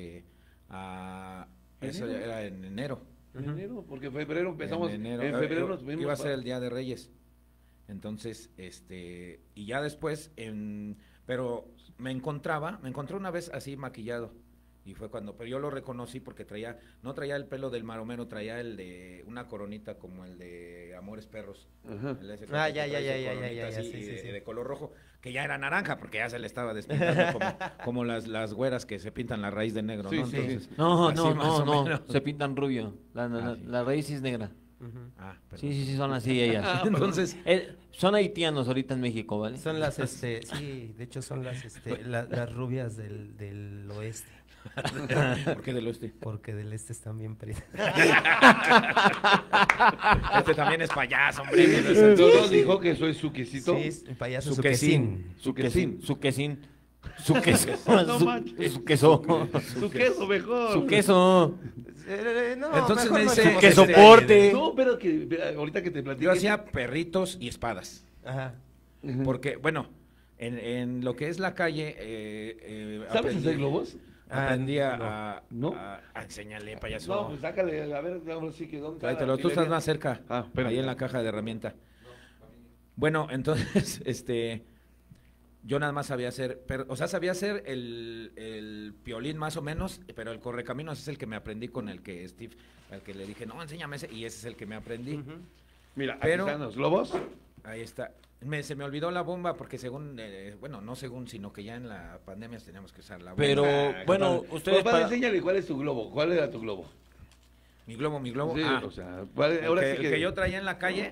¿Enero? era en enero. En enero, porque en febrero empezamos, En enero. en febrero nos vimos... Iba a ser el Día de Reyes. Entonces, y ya después, pero me encontré una vez así maquillado. Y fue pero yo lo reconocí porque no traía el pelo del maromero, traía el de una coronita como el de Amores Perros. Ajá. El ese que Ah, trae ya, su coronita así, sí, sí. de color rojo, que ya era naranja porque ya se le estaba despintando como las güeras que se pintan la raíz de negro, Sí, ¿no? sí. Entonces, No, así no, más no, o no, menos. se pintan rubio. Sí. La raíz sí es negra. Ujú. Perdón. Sí, son así ellas. Entonces, Son haitianos ahorita en México, ¿vale? Son las, sí, de hecho son las rubias del oeste, ¿por qué del oeste? porque del este están bien prietas. Este también es payaso, hombre. Todos dijo que soy su quesito. Sí, es el payaso Su Suquesín. Su quesín. Su quesín. Su queso. No manches. Su queso. Su queso mejor. Su queso. No, Entonces mejor me no dice hacemos que ese soporte. detalle. No, pero que ahorita que te platiqué. Yo hacía perritos y espadas. Ajá. Ujú. Porque, bueno, en lo que es la calle, ¿Sabes hacer globos? Aprendí ¿No? a enseñarle, payaso. No, pues sácale, a ver, ahora sí que dónde está Tráetelo, la tú estás utilería? más cerca, espérame. ahí en la caja de herramienta. Bueno, entonces, yo nada más sabía hacer, sabía hacer el piolín más o menos, pero el correcaminos es el que me aprendí con el que al que le dije, no, enséñame ese, y ese es el que me aprendí. Mira, Pero- aquí están los globos. Ahí está. Se me olvidó la bomba porque no según, sino que ya en la pandemia teníamos que usar la bomba. Pero, bueno, Compadre. ustedes Compadre, para... enséñale cuál es tu globo. ¿Cuál era tu globo? Mi globo. Sí, Ah, o sea, el ahora que, sí el que yo traía en la calle,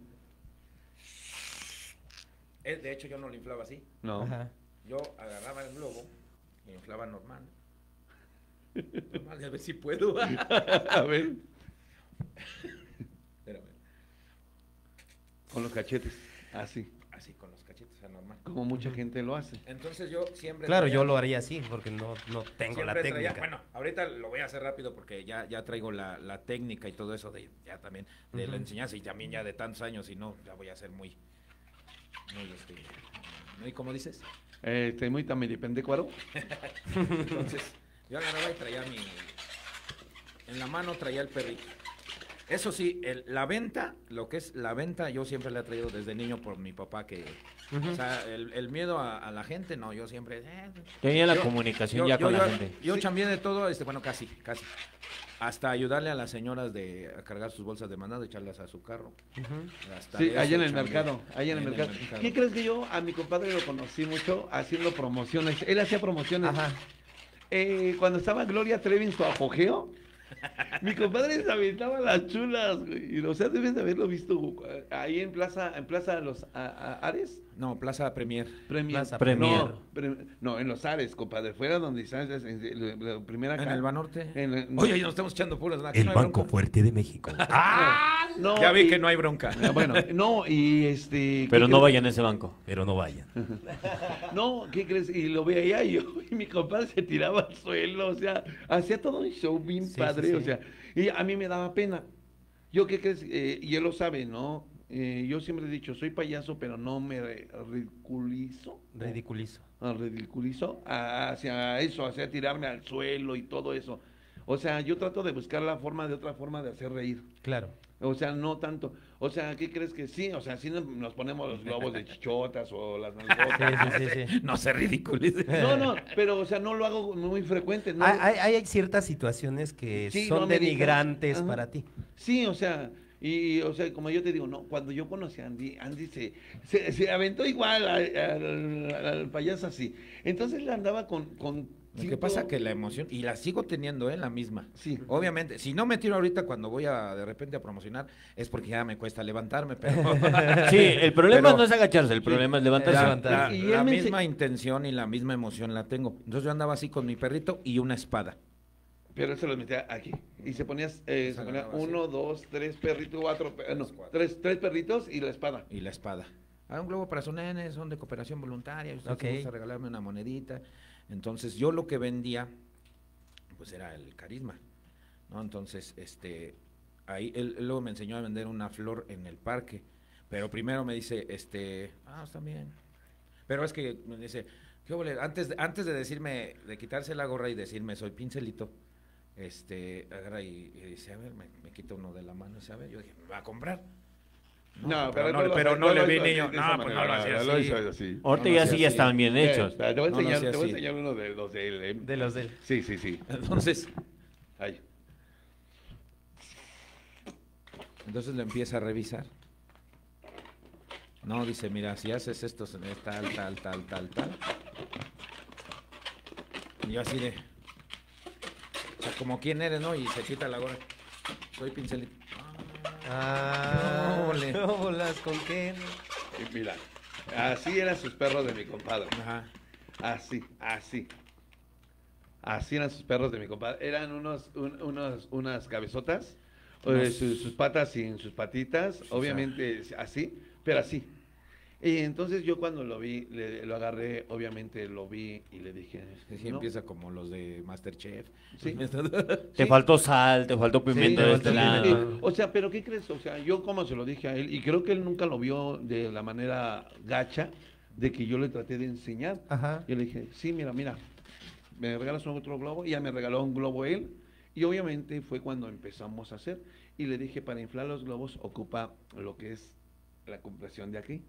de hecho yo no lo inflaba así. No. Ajá. Yo agarraba el globo y inflaba normal. Normal, a ver si puedo. A ver, Espérame. con los cachetes, así, Así con los cachetes, normal. como mucha gente lo hace. Entonces yo siempre... Claro, traía- yo lo haría así porque no tengo la siempre técnica. traía- bueno, ahorita lo voy a hacer rápido porque ya traigo la técnica y todo eso de ya también de la enseñanza y también ya de tantos años y no, ya voy a ser muy ¿cómo dices? Muy tamiripendecuaro. Entonces, yo agarraba y traía en la mano traía el perrito. Eso sí, la venta, lo que es la venta, yo siempre la he traído desde niño por mi papá que, o sea, el miedo a la gente, no, yo siempre... Tenía la Yo- comunicación ya con la gente. Yo chambeé de todo, bueno, casi. Hasta ayudarle a las señoras a cargar sus bolsas de mandado, echarlas a su carro. Hasta Sí, de allá en eso el chambeé. mercado, allá en el mercado. ¿Qué crees que yo a mi compadre lo conocí mucho haciendo promociones? Él hacía promociones. Ajá. Cuando estaba Gloria Trevi en su apogeo, mi compadre se aventaba las chulas, güey. O sea, debes de haberlo visto ahí en Plaza Los Ares. No, Plaza Premier. Plaza Premier. No, en Los Ares, compadre. Fuera donde estás, la primera En acá. el Banorte. En- Oye, ahí nos estamos echando puras. aquí El no hay Banco bronca. Fuerte de México. No, Ya vi y- que no hay bronca. Bueno, no, y Pero ¿qué no crees? vayan a ese banco. Pero no vayan. No, ¿qué crees? Y lo veía yo, y mi compadre se tiraba al suelo, o sea, hacía todo un show bien Sí, padre, sí, sí. o sea, y a mí me daba pena. Yo, ¿qué crees? Y él lo sabe, ¿no? Yo siempre he dicho, soy payaso, pero no me ridiculizo. Ridiculizo. Ridiculizo hacia eso, hacia tirarme al suelo y todo eso. O sea, yo trato de buscar la forma de otra forma de hacer reír. Claro. O sea, no tanto. O sea, ¿qué crees que sí? O sea, sí nos ponemos los globos de chichotas o las nalgotas. Sí. No se ridiculice. No, pero, o sea, no lo hago muy frecuente. ¿No? Hay ciertas situaciones que Sí, son no ameritan. denigrantes Ajá. para ti. Sí, o sea, o sea, como yo te digo, no, cuando yo conocí a Andy se aventó igual al payaso así. Entonces él andaba con Lo que pasa que la emoción, y la sigo teniendo, la misma. Sí. Obviamente, si no me tiro ahorita cuando voy de repente a promocionar, es porque ya me cuesta levantarme, pero... Sí, el problema Pero- no es agacharse, el problema es levantarse. Levantar. Y la él me misma intención y la misma emoción la tengo. Entonces yo andaba así con mi perrito y una espada. Pero él se los metía aquí. Y se ponía, se ponía agarraba así. 1, 2, 3 perritos, 4, no, Cuatro. tres perritos y la espada. Y la espada. Un globo para su nene, son de cooperación voluntaria, usted Ok. si gusta regalarme una monedita. Entonces yo lo que vendía, pues era el carisma, ¿no? Entonces, ahí él luego me enseñó a vender una flor en el parque, pero primero me dice, está bien. Pero es que me dice, ¿qué hubo? Antes de decirme, de quitarse la gorra y decirme, soy pincelito, agarra y dice, a ver, me quita uno de la mano, dice, a ver, yo dije, ¿me va a comprar? pero no le vi niño. No, pues no lo hacía así. así. Ahorita No, ya no, sí sí, ya sí. están bien hechos. Te voy a No, no, enseñar, sí, te voy a así. enseñar uno de los de él. De los de él. Sí, sí, sí. Entonces Ahí. lo empieza a revisar. No, dice, mira, si haces esto, se ve tal. Y yo así de... O sea, como quién eres, ¿no? Y se quita la gorra. Soy pincelito. Ah, Ole. no bolas, ¿con qué? Y mira, así eran sus perros de mi compadre. Ajá. Así. Así eran sus perros de mi compadre. Eran unas cabezotas, sus patas sin sus patitas, obviamente así, pero así. Y entonces yo cuando lo vi, lo agarré, obviamente lo vi y le dije... Sí, ¿no? empieza como los de Masterchef. Sí. Te faltó sal, te faltó pimiento Sí, de este sí, lado. sí. O sea, pero ¿qué crees? O sea, yo como se lo dije a él, y creo que él nunca lo vio de la manera gacha, de que yo le traté de enseñar. Ajá. Yo le dije, sí, mira, me regalas otro globo, y ya me regaló un globo él, y obviamente fue cuando empezamos a hacer, y le dije, para inflar los globos ocupa lo que es la compresión de aquí.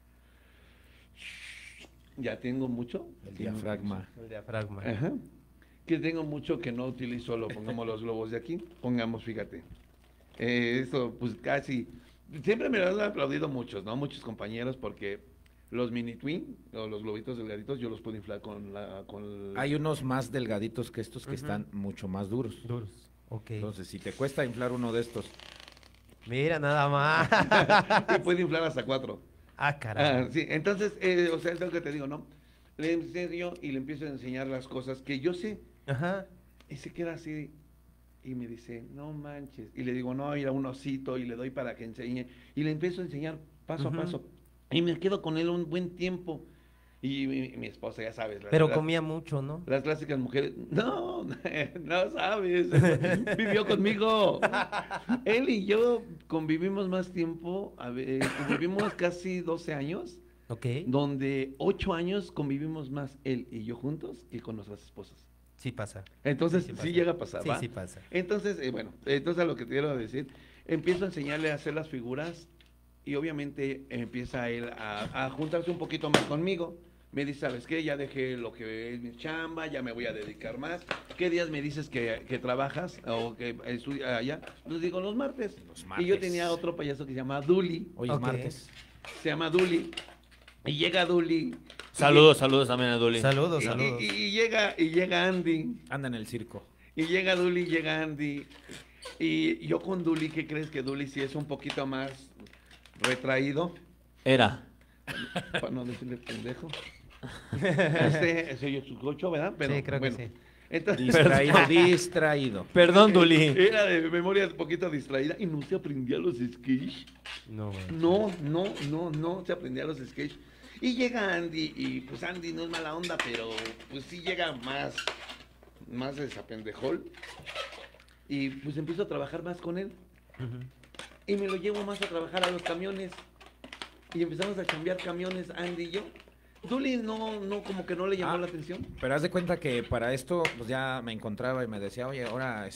Ya tengo mucho. El diafragma. El diafragma. Ajá. Que tengo mucho que no utilizo, lo pongamos los globos de aquí, pongamos, fíjate. Eso, pues casi, siempre me lo han aplaudido muchos, ¿no? Muchos compañeros, porque los mini twin, o los globitos delgaditos, yo los puedo inflar con Hay unos más delgaditos que estos que están mucho más duros. Duros. Ok. Entonces, si te cuesta inflar uno de estos, Mira, nada más. Y puede inflar hasta 4. Caray. Sí, entonces, o sea, es lo que te digo, ¿no? Le enseño y le empiezo a enseñar las cosas que yo sé. Ajá. Y se queda así y me dice, no manches. Y le digo, no, ir a un osito y le doy para que enseñe. Y le empiezo a enseñar paso Ujú. a paso. Y me quedo con él un buen tiempo. Y mi esposa, ya sabes. Pero comía mucho, ¿no? Las clásicas mujeres, no, no sabes, vivió conmigo. Él y yo convivimos más tiempo, convivimos casi 12 años, Ok. donde 8 años convivimos más él y yo juntos que con nuestras esposas. Sí pasa. Entonces, Sí, sí, pasa. llega a pasar, Sí, ¿va? sí pasa. Entonces, bueno, entonces a lo que te quiero decir, empiezo a enseñarle a hacer las figuras y obviamente empieza él a juntarse un poquito más conmigo. Me dice, ¿sabes qué? Ya dejé lo que es mi chamba, ya me voy a dedicar más. ¿Qué días me dices que trabajas o que estudias allá? Les digo, los martes. Los Y yo martes. tenía otro payaso que se llama Duli, hoy Ok. es martes. se llama Duli, y llega Duli. Saludos también a Duli. Saludos, Y, saludos. y llega Andy. Anda en el circo. Y llega Duli, llega Andy. Y yo con Duli, ¿qué crees que Duli sí es un poquito más retraído? Era. Para no decirle pendejo. Soy yo su cocho, ¿verdad? Pero, Sí, creo que bueno, sí. Entonces, Distraído. Perdón, Duli. era de memoria un poquito distraída y no se aprendía los sketches. No, güey. No se aprendía los sketches. Y llega Andy, y pues Andy no es mala onda, pero pues sí llega más desapendejol. Y pues empiezo a trabajar más con él. Ujú. Y me lo llevo más a trabajar a los camiones. Y empezamos a cambiar camiones, Andy y yo. Duli no, como que no le llamó Ah. la atención. Pero haz de cuenta que para esto, pues ya me encontraba y me decía, oye, ahora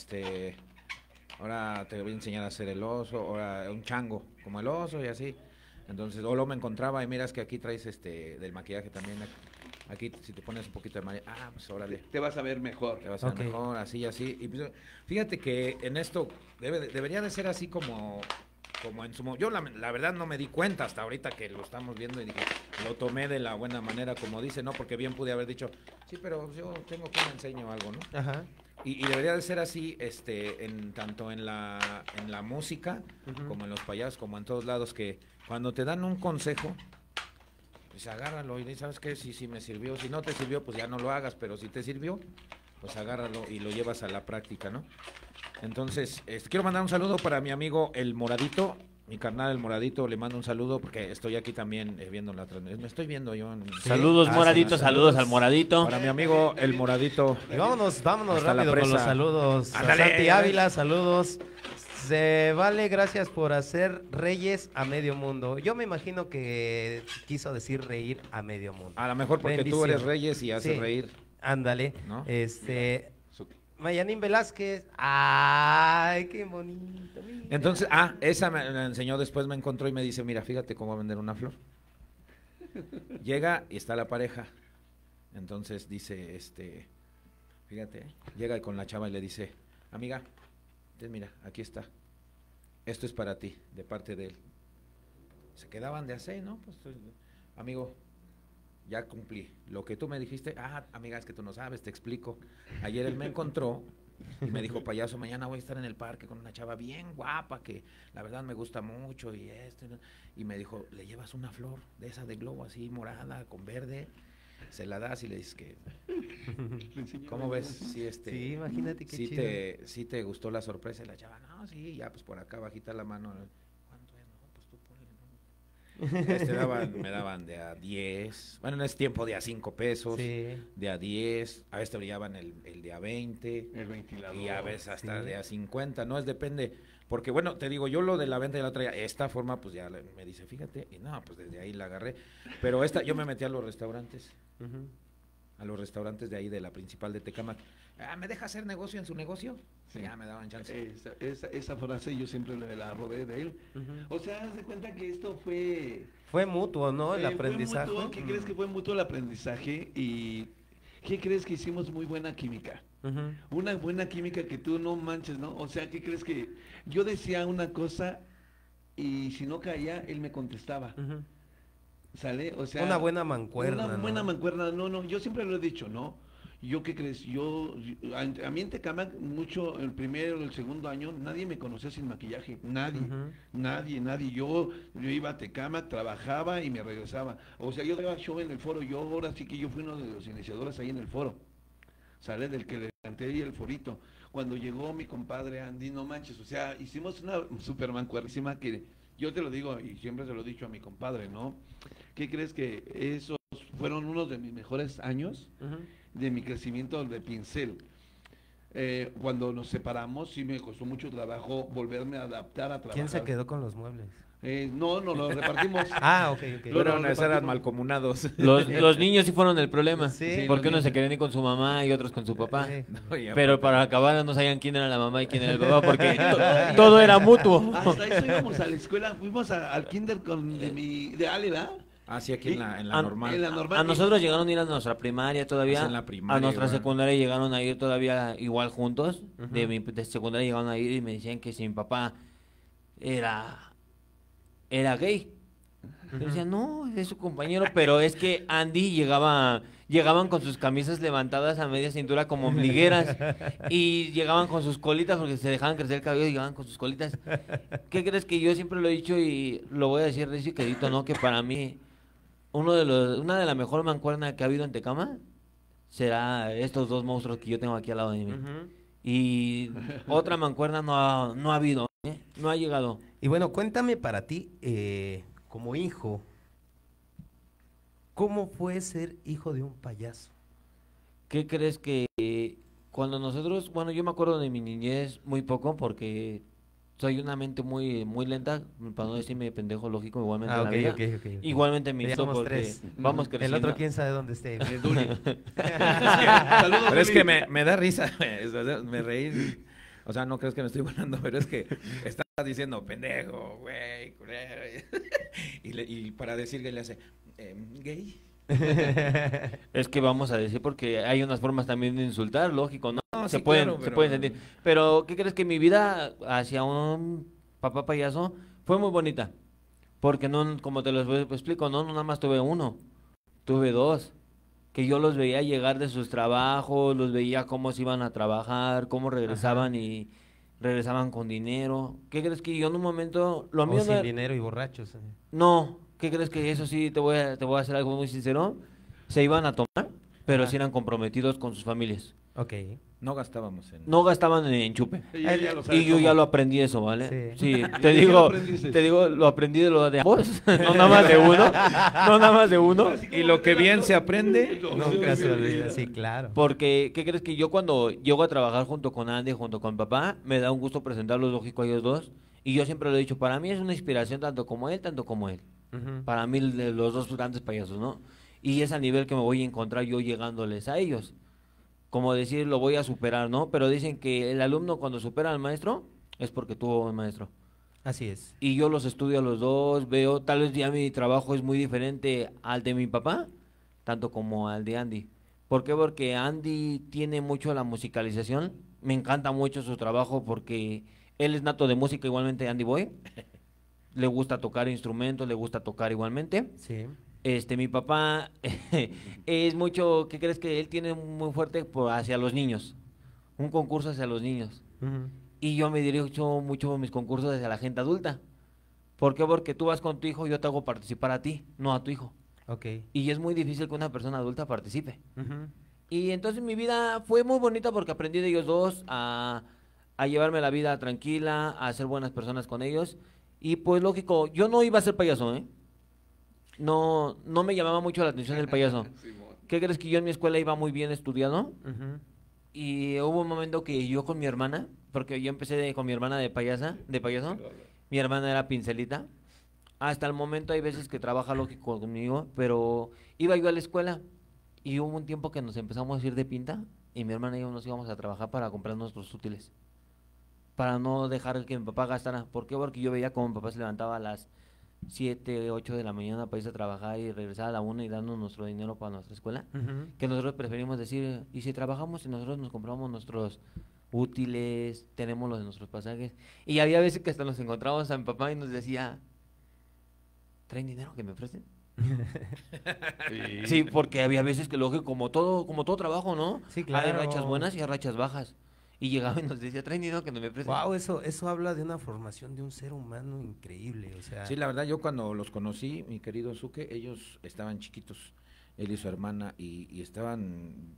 ahora te voy a enseñar a hacer el oso, ahora un chango, como el oso y así. Entonces, o luego me encontraba y miras que aquí traes del maquillaje también. Aquí, si te pones un poquito de maquillaje, pues órale, Te vas a ver mejor. te vas a ver Ok. mejor, así y así. Y pues, fíjate que en esto debería de ser así como en su yo la verdad no me di cuenta hasta ahorita que lo estamos viendo y dije, lo tomé de la buena manera como dice, ¿no? Porque bien pude haber dicho, sí, pero yo tengo que me enseño algo, ¿no? Ajá. Y debería de ser así, tanto en la música, Ujú. como en los payasos, como en todos lados, que cuando te dan un consejo, pues agárralo y sabes qué, si me sirvió, si no te sirvió, pues ya no lo hagas, pero si te sirvió, pues agárralo y lo llevas a la práctica, ¿no? Entonces, quiero mandar un saludo para mi amigo El Moradito, mi carnal El Moradito, le mando un saludo porque estoy aquí también viendo la transmisión, me estoy viendo yo. Saludos, Ah, Moradito, sí, saludos al Moradito. Para mi amigo El Moradito. Y vámonos Hasta la rápido con presa. los saludos. Ándale, A Santi ya ves. Ávila, saludos. Se vale, gracias por hacer reyes a medio mundo. Yo me imagino que quiso decir reír a medio mundo. A lo mejor porque tú Bendición. eres Reyes y haces Sí. reír, Ándale. ¿no? Mayanín Velázquez. Ay, qué bonito. mira. Entonces, esa me la enseñó, después me encontró y me dice, mira, fíjate cómo vender una flor. Llega y está la pareja. Entonces dice, fíjate, llega con la chava y le dice, amiga, mira, aquí está. Esto es para ti, de parte de él. Se quedaban de hacer, ¿no? Pues, amigo, ya cumplí. Lo que tú me dijiste, amiga, es que tú no sabes, te explico. Ayer él me encontró y me dijo, payaso, mañana voy a estar en el parque con una chava bien guapa que la verdad me gusta mucho y me dijo, le llevas una flor de esa de globo así morada con verde, se la das y le dices que, ¿cómo ves? Sí, Sí, imagínate qué sí chido. sí te gustó la sorpresa y la chava, no, sí, ya pues por acá bajita la mano, ¿cuánto es? No, pues tú ponle, ¿no? Me daban de a 10, bueno, en ese tiempo de a 5 pesos, Sí. de a 10, a veces te brillaban el de a 20 El ventilador. y a veces hasta sí. de a 50, no es depende, porque bueno, te digo, yo lo de la venta ya la traía, esta forma pues ya me dice, fíjate, y no, pues desde ahí la agarré, pero yo me metí a los restaurantes, Ujú. de ahí de la principal de Tecámac, ¿me deja hacer negocio en su negocio? Sí. Ya me daban chance. Esa frase yo siempre la rodé de él. Ujú. O sea, haz de cuenta que esto fue... Fue mutuo, ¿no? El fue aprendizaje. mutuo. ¿Qué crees que fue mutuo el aprendizaje? ¿Y qué crees que hicimos muy buena química? Ujú. Una buena química que tú no manches, ¿no? O sea, ¿qué crees que yo decía una cosa y si no caía, él me contestaba? Ujú. ¿Sale? O sea, Una buena mancuerna. Una ¿no? buena mancuerna, no, yo siempre lo he dicho, ¿no? ¿Yo qué crees? A mí en Tecámac, mucho, el primero, el segundo año, nadie me conocía sin maquillaje, nadie, nadie. Yo iba a Tecámac, trabajaba y me regresaba. O sea, yo daba show en el foro, yo ahora sí que yo fui uno de los iniciadores ahí en el foro. Sale del que le canté ahí el forito. Cuando llegó mi compadre Andy, no manches, o sea, hicimos una super mancuernísima que yo te lo digo y siempre se lo he dicho a mi compadre, ¿no? ¿Qué crees que esos fueron unos de mis mejores años de mi crecimiento de pincel? Cuando nos separamos sí me costó mucho trabajo volverme a adaptar a trabajar. ¿Quién se quedó con los muebles? No, los repartimos. Ah, ok. Eran malcomunados. Los niños sí fueron el problema. Sí, porque los unos se niños. querían ir con su mamá y otros con su papá. Sí. Pero para acabar no sabían quién era la mamá y quién era el papá porque todo era mutuo. Hasta eso íbamos a la escuela, fuimos al kinder de Ale, ¿verdad? Ah, sí, aquí en la normal. En la normal. A nosotros llegaron a ir a nuestra primaria todavía. Ah, sí, en la primaria, a nuestra igual. secundaria llegaron a ir todavía igual juntos. De secundaria llegaron a ir y me decían que si mi papá era gay. Yo decía, no, es su compañero, pero es que Andy llegaban con sus camisas levantadas a media cintura como ombligueras y llegaban con sus colitas porque se dejaban crecer el cabello y llegaban con sus colitas. ¿Qué crees que yo siempre lo he dicho y lo voy a decir de ese quedito, no? Que para mí una de las mejores mancuernas que ha habido en Tecama será estos dos monstruos que yo tengo aquí al lado de mí. Y otra mancuerna no ha habido, ¿eh? No ha llegado. Y bueno, cuéntame para ti, como hijo, ¿cómo fue ser hijo de un payaso? ¿Qué crees que cuando nosotros, bueno, yo me acuerdo de mi niñez muy poco porque soy una mente muy muy lenta, para no decirme pendejo lógico, igualmente en la vida. Ok. Igualmente me Ya hizo somos porque tres. vamos El creciendo. otro quién sabe dónde esté. Duli. Pero es que me da risa, me reí. O sea, no crees que me estoy burlando, pero es que estás diciendo pendejo, güey, culero. Y para decir gay le hace, gay. Es que vamos a decir porque hay unas formas también de insultar, lógico, ¿no? No, se sí, pueden claro, se pero- pueden sentir. Pero ¿qué crees que mi vida hacia un papá payaso fue muy bonita? Porque no, como te lo explico, no nada más tuve uno, tuve dos. Que yo los veía llegar de sus trabajos, los veía cómo se iban a trabajar, cómo regresaban y regresaban con dinero. ¿Qué crees que yo en un momento, lo mío O no sin era- dinero y borrachos. no, ¿qué crees que eso sí te voy a hacer algo muy sincero? Se iban a tomar, pero sí eran comprometidos con sus familias. Ok. No gastábamos en... No gastaban en chupe. Ella ya lo sabe Y yo cómo. ya lo aprendí eso, ¿vale? Sí. Sí, ¿Qué lo aprendiste? lo aprendí de lo de ambos, no nada más de uno, no nada más de uno. Y lo que bien se aprende, Nunca se olvida, sí, claro. Porque, ¿qué crees que yo cuando llego a trabajar junto con Andy, junto con papá, me da un gusto presentarlos lógico a ellos dos? Y yo siempre lo he dicho, para mí es una inspiración tanto como él, tanto como él. Ujú. Para mí los dos grandes payasos, ¿no? Y es a nivel que me voy a encontrar yo llegándoles a ellos. Como decir, lo voy a superar, ¿no? Pero dicen que el alumno cuando supera al maestro es porque tuvo un maestro. Así es. Y yo los estudio a los dos, veo, tal vez ya mi trabajo es muy diferente al de mi papá, tanto como al de Andy. ¿Por qué? Porque Andy tiene mucho la musicalización, me encanta mucho su trabajo porque él es nato de música igualmente, Andy Boy. Le gusta tocar instrumentos, le gusta tocar igualmente. Sí. Mi papá es mucho, ¿qué crees que él tiene muy fuerte hacia los niños? Un concurso hacia los niños. Ujú. Y yo me dirijo mucho mis concursos hacia la gente adulta. ¿Por qué? Porque tú vas con tu hijo y yo te hago participar a ti, no a tu hijo. Ok. Y es muy difícil que una persona adulta participe. Ujú. Y entonces mi vida fue muy bonita porque aprendí de ellos dos a llevarme la vida tranquila, a ser buenas personas con ellos. Y pues lógico, yo no iba a ser payaso, ¿eh? No me llamaba mucho la atención el payaso. ¿Qué crees que yo en mi escuela iba muy bien estudiado? Ujú. Y hubo un momento que yo con mi hermana, porque yo empecé con mi hermana de payaso, mi hermana era pincelita. Hasta el momento hay veces que trabaja lógico conmigo, pero iba yo a la escuela y hubo un tiempo que nos empezamos a ir de pinta y mi hermana y yo nos íbamos a trabajar para comprar nuestros útiles. Para no dejar que mi papá gastara. ¿Por qué? Porque yo veía como mi papá se levantaba a las 7, 8 de la mañana para irse a trabajar y regresar a la 1 y darnos nuestro dinero para nuestra escuela. Ujú. Que nosotros preferimos decir, y si trabajamos y nosotros nos compramos nuestros útiles, tenemos los de nuestros pasajes. Y había veces que hasta nos encontrábamos a mi papá y nos decía, ¿traen dinero que me ofrecen? Sí, porque había veces que lógico, como todo trabajo, ¿no? Sí, Hay claro. rachas buenas y hay rachas bajas. Y llegaba y nos decía, trae dinero que no me preste. Wow, eso habla de una formación de un ser humano increíble, o sea. Sí, la verdad, yo cuando los conocí, mi querido Suque, ellos estaban chiquitos, él y su hermana, y estaban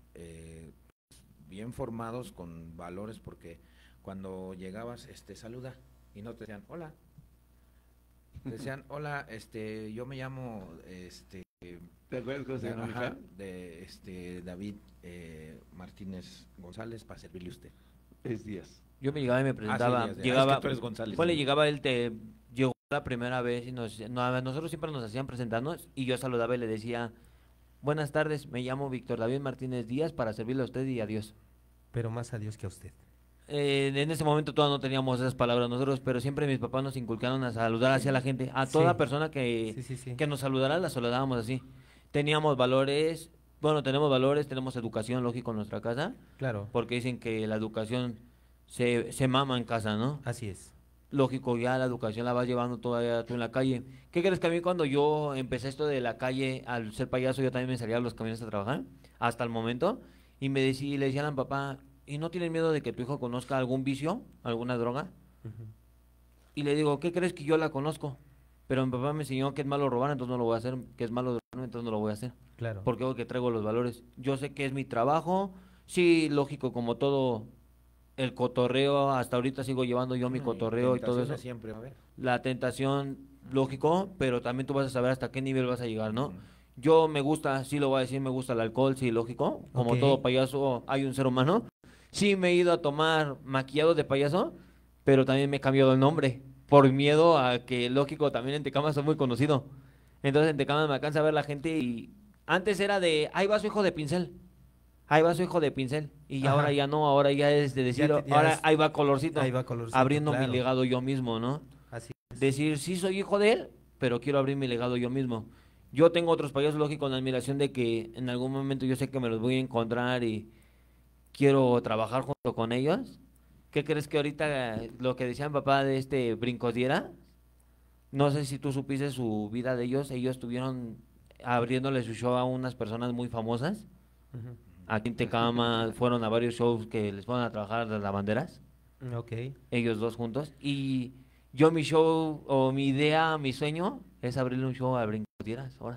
bien formados con valores, porque cuando llegabas, saluda, y no te decían, hola. Te decían, hola, yo me llamo, ¿Te acuerdas cómo se llama, ajá, hija? David Martínez González, para servirle a usted. Es Díaz. Yo me llegaba y me presentaba. Díaz, Llegaba, es que tú eres González. pues le llegaba él, llegó la primera vez y a nosotros siempre nos hacían presentarnos y yo saludaba y le decía, buenas tardes, me llamo Víctor David Martínez Díaz para servirle a usted y adiós. Pero más a Dios que a usted. En ese momento todavía no teníamos esas palabras nosotros, pero siempre mis papás nos inculcaron a saludar hacia la gente. A toda Sí. persona que, Sí. que nos saludara la saludábamos así. Teníamos valores, tenemos valores, tenemos educación, lógico, en nuestra casa, Claro, porque dicen que la educación se mama en casa, ¿no? así es. Lógico, ya la educación la vas llevando todavía tú en la calle. ¿Qué crees que a mí cuando yo empecé esto de la calle, al ser payaso, yo también me salía a los camiones a trabajar, hasta el momento, y le decían al papá, ¿y no tienes miedo de que tu hijo conozca algún vicio, alguna droga? Ujú. Y le digo, ¿qué crees que yo la conozco? Pero mi papá me enseñó que es malo robar, entonces no lo voy a hacer, que es malo drogar, entonces no lo voy a hacer. Claro. Porque que traigo los valores. Yo sé que es mi trabajo, sí, lógico, como todo el cotorreo, hasta ahorita sigo llevando yo mi cotorreo y todo eso. Tentaciones siempre va a haber. La tentación, lógico, pero también tú vas a saber hasta qué nivel vas a llegar, ¿no? Yo me gusta, sí lo voy a decir, me gusta el alcohol, sí, lógico. Como Ok. todo payaso, hay un ser humano. Sí me he ido a tomar maquillado de payaso, pero también me he cambiado el nombre. Por miedo a que, lógico, también en Tecama soy muy conocido. Entonces en Tecama me alcanza a ver la gente y antes era de, ahí va su hijo de pincel. Ahí va su hijo de pincel. Y Ajá. ahora ya no, ahora ya es de decir, Ya ahora es- ahí va colorcito. Ahí va colorcito, abriendo claro. mi legado yo mismo, ¿no? Así es. Decir, sí soy hijo de él, pero quiero abrir mi legado yo mismo. Yo tengo otros payasos, lógico, con la admiración de que en algún momento yo sé que me los voy a encontrar y quiero trabajar junto con ellos. ¿Qué crees que ahorita lo que decía mi papá de Brincos Diera? No sé si tú supiste su vida de ellos. Ellos estuvieron abriéndole su show a unas personas muy famosas. Ujú. Aquí en Tecama fueron a varios shows que les fueron a trabajar las lavanderas. Ok. Ellos dos juntos. Y yo mi show, o mi idea, mi sueño, es abrirle un show a Brincos Dieras ahora.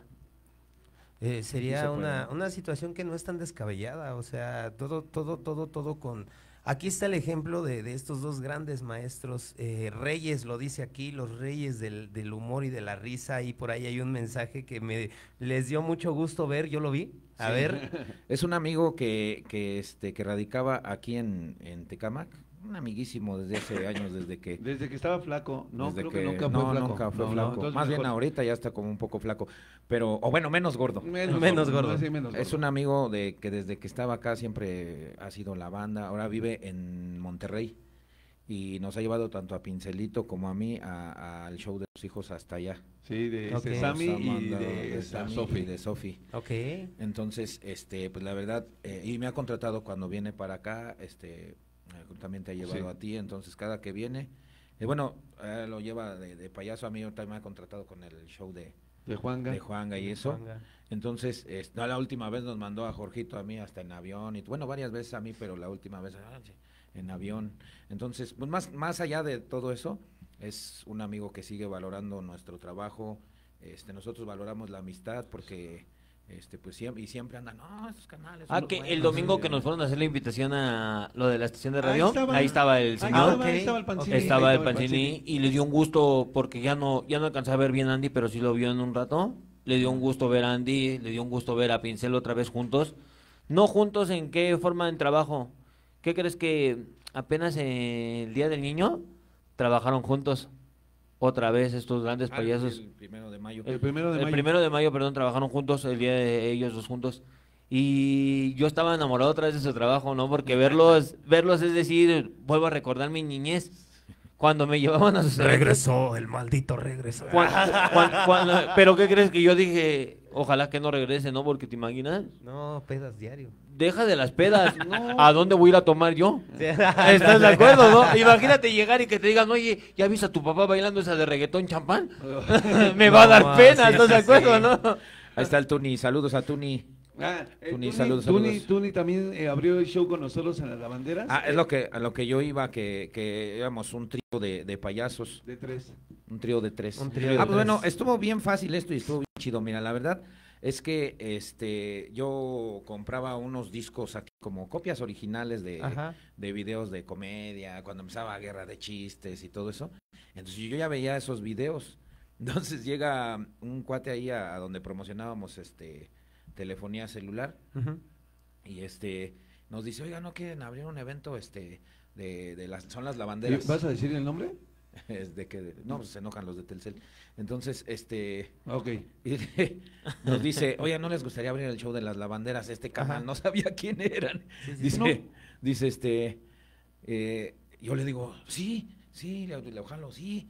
Sería se puede. una situación que no es tan descabellada, o sea, todo con... Aquí está el ejemplo de estos dos grandes maestros, reyes, lo dice aquí, los reyes del humor y de la risa, y por ahí hay un mensaje que les dio mucho gusto ver, yo lo vi, a Sí. ver, Es un amigo que radicaba aquí en Tecamac, un amiguísimo desde hace años, desde que... Desde que estaba flaco. No, desde creo que nunca fue no, flaco. nunca fue No, no, flaco. entonces Más bien mejor. ahorita ya está como un poco flaco, pero, o bueno, menos gordo. Menos gordo. no, sí, menos Es gordo. un amigo que desde que estaba acá siempre ha sido la banda, ahora vive en Monterrey y nos ha llevado tanto a Pincelito como a mí al show de sus hijos hasta allá. Sí, de Ok. Sammy Nos ha y mandado de Sammy Sofi. y de Sofi. ok, Entonces, pues la verdad, y me ha contratado cuando viene para acá, también te ha llevado Sí. a ti, entonces cada que viene, bueno, lo lleva de payaso, a mí también me ha contratado con el show de Juanga. Juanga y eso. Juanga. Entonces, la última vez nos mandó a Jorgito a mí hasta en avión, y bueno, varias veces a mí, pero la última vez sí, en avión. Entonces, pues más allá de todo eso, es un amigo que sigue valorando nuestro trabajo. Nosotros valoramos la amistad porque pues siempre andan, no, estos canales. son los Que el buenos". domingo que nos fueron a hacer la invitación a lo de la estación de Ahí radio, estaba. ahí estaba el Ahí señor. ok. estaba el Pancini. Estaba ahí el Pancini y le dio un gusto porque ya no alcanzaba a ver bien a Andy, pero sí lo vio en un rato. Le dio un gusto ver a Andy, le dio un gusto ver a Pincel otra vez juntos. No juntos en qué forma en trabajo. ¿Qué crees que apenas el Día del Niño trabajaron juntos? Otra vez estos grandes payasos. El 1 de mayo. El 1 de mayo. El 1 de mayo, perdón, trabajaron juntos, el día de ellos dos juntos. Y yo estaba enamorado otra vez de su trabajo, ¿no? Porque verlos es decir, vuelvo a recordar mi niñez. Cuando me llevaban a sus eventos, Regresó, el maldito regresó. pero ¿qué crees que yo dije? Ojalá que no regrese, ¿no? Porque te imaginas, No, pedas diario. deja de las pedas. ¿A dónde voy a ir a tomar yo? ¿Estás de acuerdo, no? Imagínate llegar y que te digan, oye, ¿ya viste a tu papá bailando esa de reggaetón champán? Me va a dar pena, sí, ¿estás de sí, acuerdo, sí. no? Ahí está el Tuni, saludos a Tuni. Tuni, saludos. Tuni también abrió el show con nosotros en las lavanderas. Es a lo que yo iba, que éramos un trío de payasos. De 3. Un trío de 3. Un trío de Pues bueno, tres. estuvo bien fácil esto y estuvo bien chido. Mira, la verdad es que yo compraba unos discos aquí, como copias originales Ajá. de videos de comedia, cuando empezaba Guerra de Chistes y todo eso. Entonces yo ya veía esos videos. Entonces llega un cuate ahí a donde promocionábamos telefonía celular Ujú. y nos dice, oiga, ¿no quieren abrir un evento son las lavanderas? ¿Vas a decir el nombre? Es de que no, pues se enojan los de Telcel. Entonces, Ok. y nos dice, oye, ¿no les gustaría abrir el show de las lavanderas? Carnal Ajá. no sabía quién eran. Dice, yo le digo, sí, le ojalo, sí,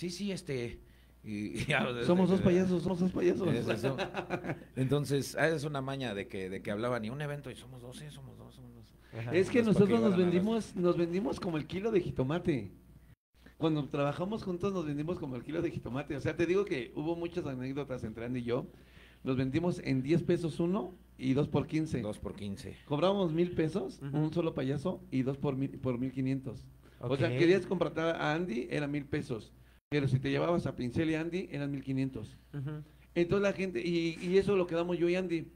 y ya, Somos dos payasos. es eso. Entonces, es una maña de que hablaban y un evento y somos dos. Ajá. Es que Los para nosotros que llevaran a nos vendimos como el kilo de jitomate. Cuando trabajamos juntos nos vendimos como el kilo de jitomate. O sea, te digo que hubo muchas anécdotas entre Andy y yo. Nos vendimos en 10 pesos uno y 2 por 15. 2 por 15. Cobrábamos 1,000 pesos, Ujú. un solo payaso, y 2 por 1,500. O sea, Ok. querías contratar a Andy, era 1,000 pesos. Pero si te llevabas a Pincel y Andy, eran 1,500. Ujú. Entonces la gente, y eso lo quedamos yo y Andy.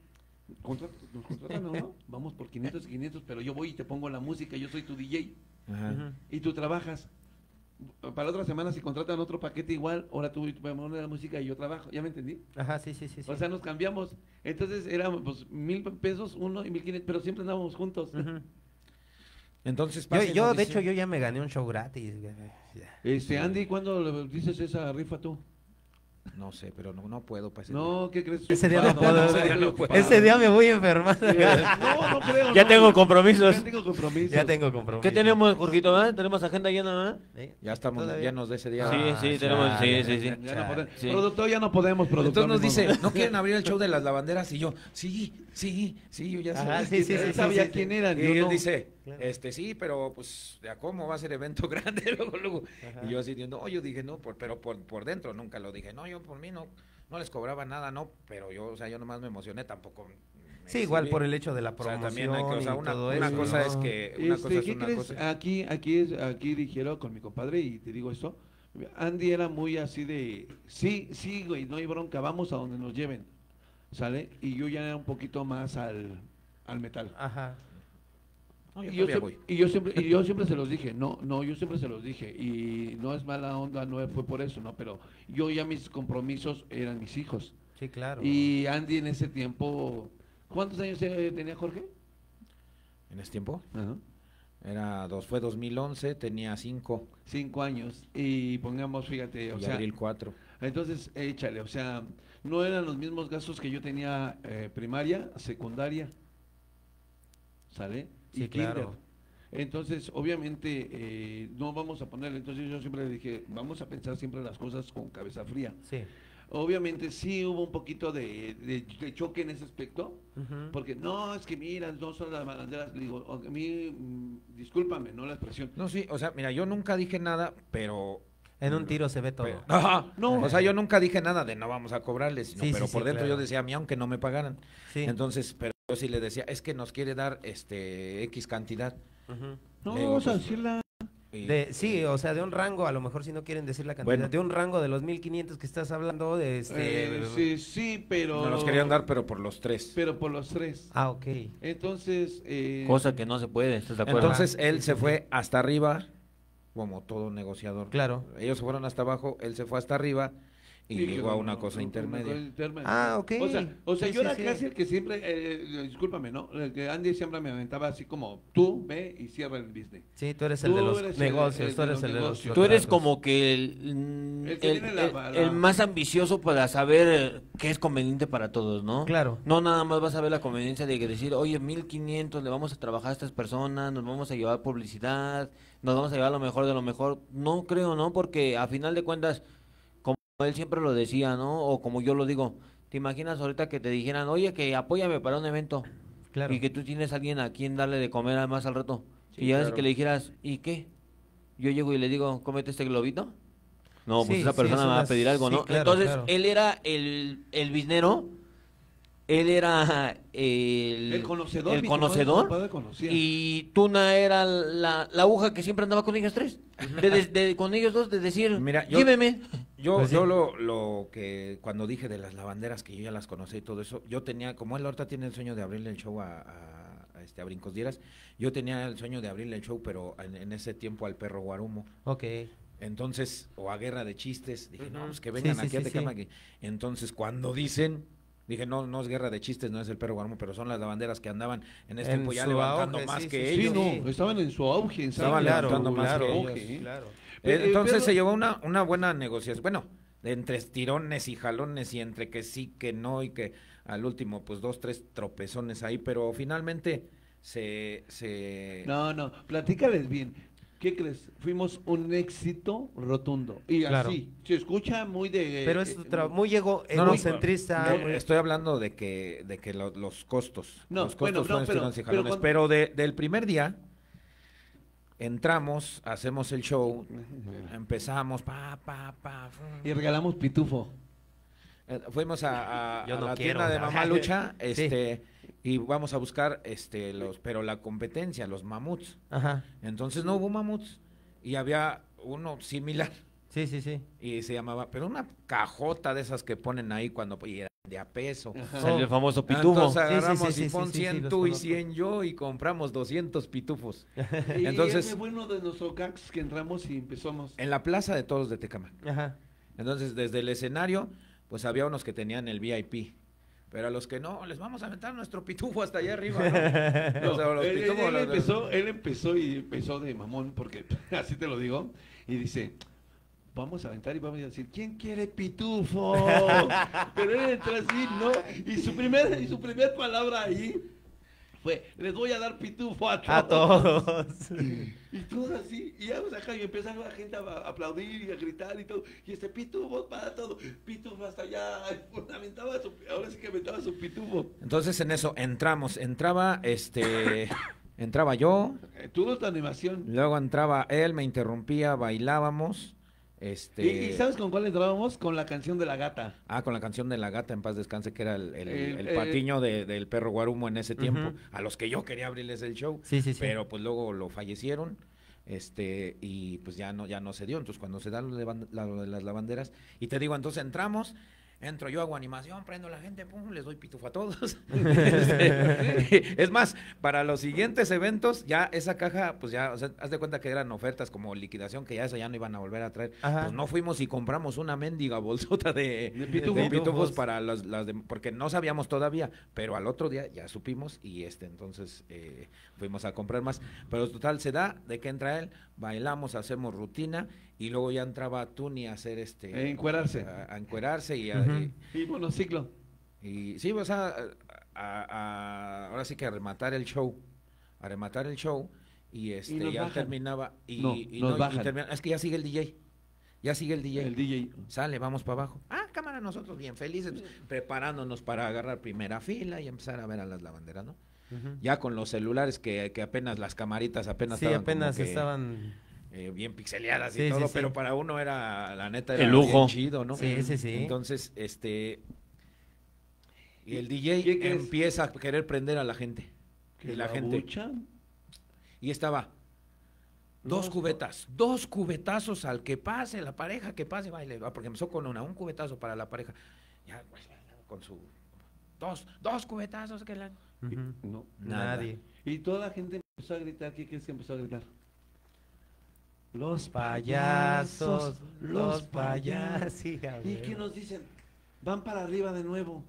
Nos contratan, ¿no? Vamos por 500 y 500, pero yo voy y te pongo la música, yo soy tu DJ. Ajá. Ujú. Y tú trabajas. Para la otra semana, si contratan otro paquete igual, ahora tú me pones la música y yo trabajo. ¿Ya me entendí? Ajá, sí. O sea, nos cambiamos. Entonces éramos pues 1,000 pesos uno y 1,500, pero siempre andábamos juntos. Ujú. Entonces, Yo, de hecho, yo ya me gané un show gratis. Ya. Andy, ¿cuándo le dices esa rifa tú? No sé, pero no puedo para ese No, ¿qué crees? Ese día no Ocupado, puedo. ese día no puedo. Ese día me voy a enfermar. No creo. Ya no. tengo compromisos. Ya tengo compromisos. Ya tengo compromiso. ¿Qué tenemos, Jorgito? ¿verdad? ¿Tenemos agenda llena? ¿verdad? ¿Eh? Ya estamos ¿Todavía? llenos de ese día. Sí, tenemos, sí. Ya no podemos. Sí. Productor, ya no podemos, productor. Entonces nos ni dice, modo. ¿no quieren abrir el show de las lavanderas? Y yo, sí, yo ya Ajá, sé. sí. Él sabía quién eran. Y yo él no. dice, Claro. sí, pero pues, ¿de a cómo va a ser evento grande? Luego. Ajá. Y yo así, no, yo dije, no, pero por dentro nunca lo dije. No, yo por mí no les cobraba nada, no, pero yo nomás me emocioné, tampoco. Sí, igual por el hecho de la O sea, promoción también hay que, o sea, y todo una eso. cosa ¿no? es que, una cosa es ¿Qué una crees? cosa. Aquí dijeron con mi compadre y te digo esto. Andy era muy así de, sí, güey, no hay bronca, vamos a donde nos lleven, ¿sale? Y yo ya era un poquito más al metal. Ajá. No, yo Y yo, todavía voy. y yo siempre se los dije, yo siempre se los dije, y no es mala onda, no fue por eso, no, pero yo ya mis compromisos eran mis hijos. Sí, claro. Y Andy en ese tiempo, ¿cuántos años tenía Jorge? En ese tiempo, Ajá. fue 2011, tenía 5, 5 años, y pongamos, fíjate, o y sea, abril 4. entonces échale, o sea, no eran los mismos gastos que yo tenía primaria, secundaria, ¿sale? Sí, Y claro. kinder. Entonces, obviamente, no vamos a ponerle, entonces yo siempre le dije, vamos a pensar siempre las cosas con cabeza fría. Sí. Obviamente sí hubo un poquito de choque en ese aspecto, Ujú. porque no, es que mira, no son las banderas, le digo, a mí, discúlpame, no la expresión. No, sí, o sea, mira, yo nunca dije nada, pero... En un tiro se ve todo. Ajá, No. o sea, yo nunca dije nada de no vamos a cobrarles, sino, Sí, pero sí, por sí, dentro claro. yo decía a mí, aunque no me pagaran. Sí. Entonces, pero yo sí le decía, es que nos quiere dar X cantidad. Ujú. No, Le digo, vamos a pues, decirla. y- Sí, o sea, de un rango, a lo mejor si no quieren decir la cantidad, Bueno. de un rango de los 1,500 que estás hablando, Sí, pero... nos los querían dar, pero por los 3. Pero por los 3. Ah, ok. Entonces... Cosa que no se puede, ¿estás de acuerdo? Entonces Ajá. él Sí, se sí, fue hasta arriba, como todo negociador. Claro. Ellos se fueron hasta abajo, él se fue hasta arriba y Sí, llegó a una cosa intermedia. Ah, ok. O sea, Sí, yo sí, era sí. casi el que siempre, discúlpame, ¿no? El que Andy siempre me aventaba así como, tú ve y cierra el business. Sí, tú eres el de Tú los eres negocios, el tú de eres los el de los negocios. Tú eres contratos. como que El que tiene la- el más ambicioso para saber qué es conveniente para todos, ¿no? Claro. No nada más vas a ver la conveniencia de que decir, oye, 1500 le vamos a trabajar a estas personas, nos vamos a llevar publicidad, nos vamos a llevar lo mejor de lo mejor. No creo, ¿no? Porque a final de cuentas, como él siempre lo decía, ¿no? O como yo lo digo, ¿te imaginas ahorita que te dijeran, oye, que apóyame para un evento? Claro. Y que tú tienes a alguien a quien darle de comer además al rato. Sí, Y ya claro. que le dijeras, ¿y qué? Yo llego y le digo, cómete este globito. No, pues Sí, esa sí, persona es me va una- a pedir algo, sí, ¿no? claro, Entonces, claro. él era el biznero, él era El conocedor. el mi conocedor, padre conocía. y Tuna era la aguja que siempre andaba con ellos tres. Con ellos dos, de decir, Mira, yo- lléveme. Yo, Pues sí. yo lo que cuando dije de las lavanderas, que yo ya las conocí y todo eso, yo tenía, como él ahorita tiene el sueño de abrirle el show a Brincos Dieras, yo tenía el sueño de abrirle el show, pero en ese tiempo al Perro Guarumo. Ok. Entonces, o a Guerra de Chistes, dije, no, pues que Sí, vengan sí, aquí a sí, Tecama. sí. Entonces, cuando dicen, dije, no, no es Guerra de Chistes, no es el Perro Guarumo, pero son las lavanderas que andaban en ese En tiempo ya su levantando auge, más sí, que sí, Sí, ellos. no, estaban en su auge. Estaban Claro, levantando más claro, que ellos. claro. Entonces Pero- se llevó una buena negociación. Bueno, de entre estirones y jalones y entre que sí, que no y que al último pues 2, 3 tropezones ahí, pero finalmente se... No, platícales bien. ¿Qué crees? Fuimos un éxito rotundo. Y Claro. así, se escucha muy de... Pero es muy No, no, egocentrista. estoy hablando de que los costos. No, los costos bueno, no, fueron pero- estirones y pero jalones. cuando- Pero del primer día entramos, hacemos el show, empezamos, Y regalamos pitufo. Fuimos a Yo no la quiero, tienda de o sea, Mamá Lucha, sí. y vamos a buscar pero la competencia, los mamuts. Ajá. Entonces no hubo mamuts y había uno similar Sí, sí, sí. y se llamaba, pero una cajota de esas que ponen ahí cuando y era de a peso. El famoso pitufo. Entonces Sí, sí, agarramos sí, y sí, pon sí, sí, 100 los tú y conozco. 100 yo y compramos 200 pitufos. Y Entonces- ese fue uno de nuestros gags que entramos y empezamos. En la Plaza de Toros de Tecama. Ajá. Entonces desde el escenario, pues había unos que tenían el VIP. Pero a los que no, les vamos a aventar nuestro pitufo hasta allá arriba, ¿no? No, O sea, los él, pitufos, él empezó de mamón, porque así te lo digo, y dice, vamos a aventar y vamos a decir, ¿quién quiere pitufo? Pero él entró así, ¿no? Y su primer palabra ahí fue, les voy a dar pitufo a todos. A todos. Y todos así, y ya acá y empezó la gente a aplaudir y a gritar y todo, y pitufo para todo, pitufo hasta allá, ahora sí que aventaba su pitufo. Entonces en eso entraba yo, Tuvo tu animación. luego entraba él, me interrumpía, bailábamos, ¿Y sabes con cuál entrábamos? Con la canción de la gata. con la canción de La Gata en paz descanse, que era el El- patiño del Perro Guarumo en ese tiempo, Ujú. a los que yo quería abrirles el show, Sí, sí, sí. pero pues luego lo fallecieron, y pues ya no se dio. Entonces cuando se da lo de las lavanderas, y te digo, entonces entro yo, hago animación, prendo a la gente, pum, les doy pitufo a todos. Es más, para los siguientes eventos, ya esa caja, pues ya, o sea, haz de cuenta que eran ofertas como liquidación, que ya esa ya no iban a volver a traer. Ajá. Pues no fuimos y compramos una mendiga bolsota de pitufos. pitufos para porque no sabíamos todavía, pero al otro día ya supimos y entonces fuimos a comprar más. Pero total, se da de que entra él, bailamos, hacemos rutina y luego ya entraba Tuni a hacer Encuerarse. a encuerarse Ujú. Y monociclo. y sí, o sea, ahora sí que a rematar el show y Y nos ya bajan. terminaba No, nos bajan. es que ya sigue el DJ. El DJ. Sale, vamos para abajo. Cámara, nosotros bien felices, preparándonos para agarrar primera fila y empezar a ver a las lavanderas, ¿no? Ujú. Ya con los celulares que apenas, las camaritas apenas Sí, estaban como apenas que, estaban. bien pixeleadas y Sí, todo, sí, sí. pero para uno era, la neta, era El lujo. bien chido, ¿no? Sí, sí, sí. Entonces, y el DJ ¿Qué crees? empieza a querer prender a la gente. Que Y la gente. bucha. Y estaba, dos cubetazos al que pase, la pareja que pase, baile, porque empezó con un cubetazo para la pareja, ya, con su, dos cubetazos que la... Ujú. No. Mm. Nada. Nadie. Y toda la gente empezó a gritar. ¿Qué crees que empezó a gritar? Los payasos, payasos, los payasos. Sí, a Y ver. que nos dicen, van para arriba de nuevo.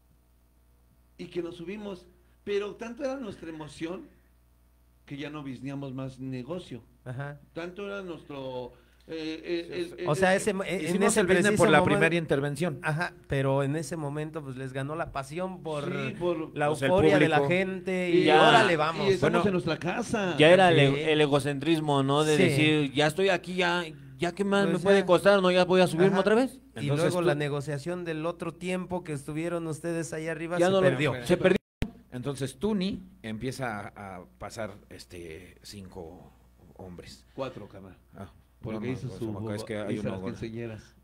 Y que nos subimos. Pero tanto era nuestra emoción que ya no visníamos más negocio. Ajá. Tanto era nuestro... O sea, en Hicimos ese el business preciso por la momento- primera intervención. Ajá, pero en ese momento pues les ganó la pasión por Sí, por- la pues, el euforia de la público. gente y Ya. órale, vamos. Y estamos Bueno, en nuestra casa. Ya era Sí. el egocentrismo, ¿no? De Sí. decir, ya estoy aquí, ya qué más Pues me puede ya. costar, ¿no? Ya voy a subirme Ajá. otra vez. Y Entonces luego tú- la negociación del otro tiempo que estuvieron ustedes ahí arriba Ya se no perdió. Se perdió. Entonces Tuni empieza a pasar 5 hombres. 4, carnal. Ah, Porque no, hizo no, su... es que hay hizo uno las gordo. quinceañeras.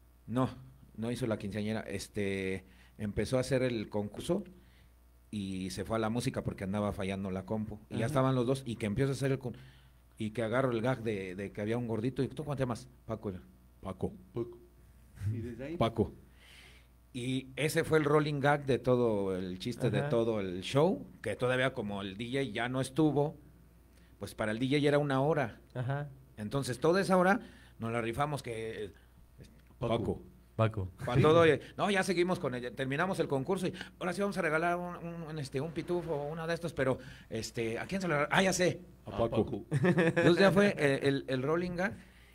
No hizo la quinceañera. Empezó a hacer el concurso y se fue a la música porque andaba fallando la compu. Y ya Ajá. estaban los dos y que empieza a hacer y que agarro el gag de que había un gordito. ¿Y tú cómo te llamas? Paco. Paco. Y desde ahí... Paco. Y ese fue el rolling gag de todo el chiste de Ajá. todo el show, que todavía como el DJ ya no estuvo, pues para el DJ era 1 hora. Ajá. Entonces toda esa hora nos la rifamos que Paco. Paco. Para todo, no, ya seguimos con ella, terminamos el concurso y ahora sí vamos a regalar un pitufo o una de estos, pero ¿a quién se lo regalamos? Ah, ya sé, a Paco. Entonces ya fue el rolling gag.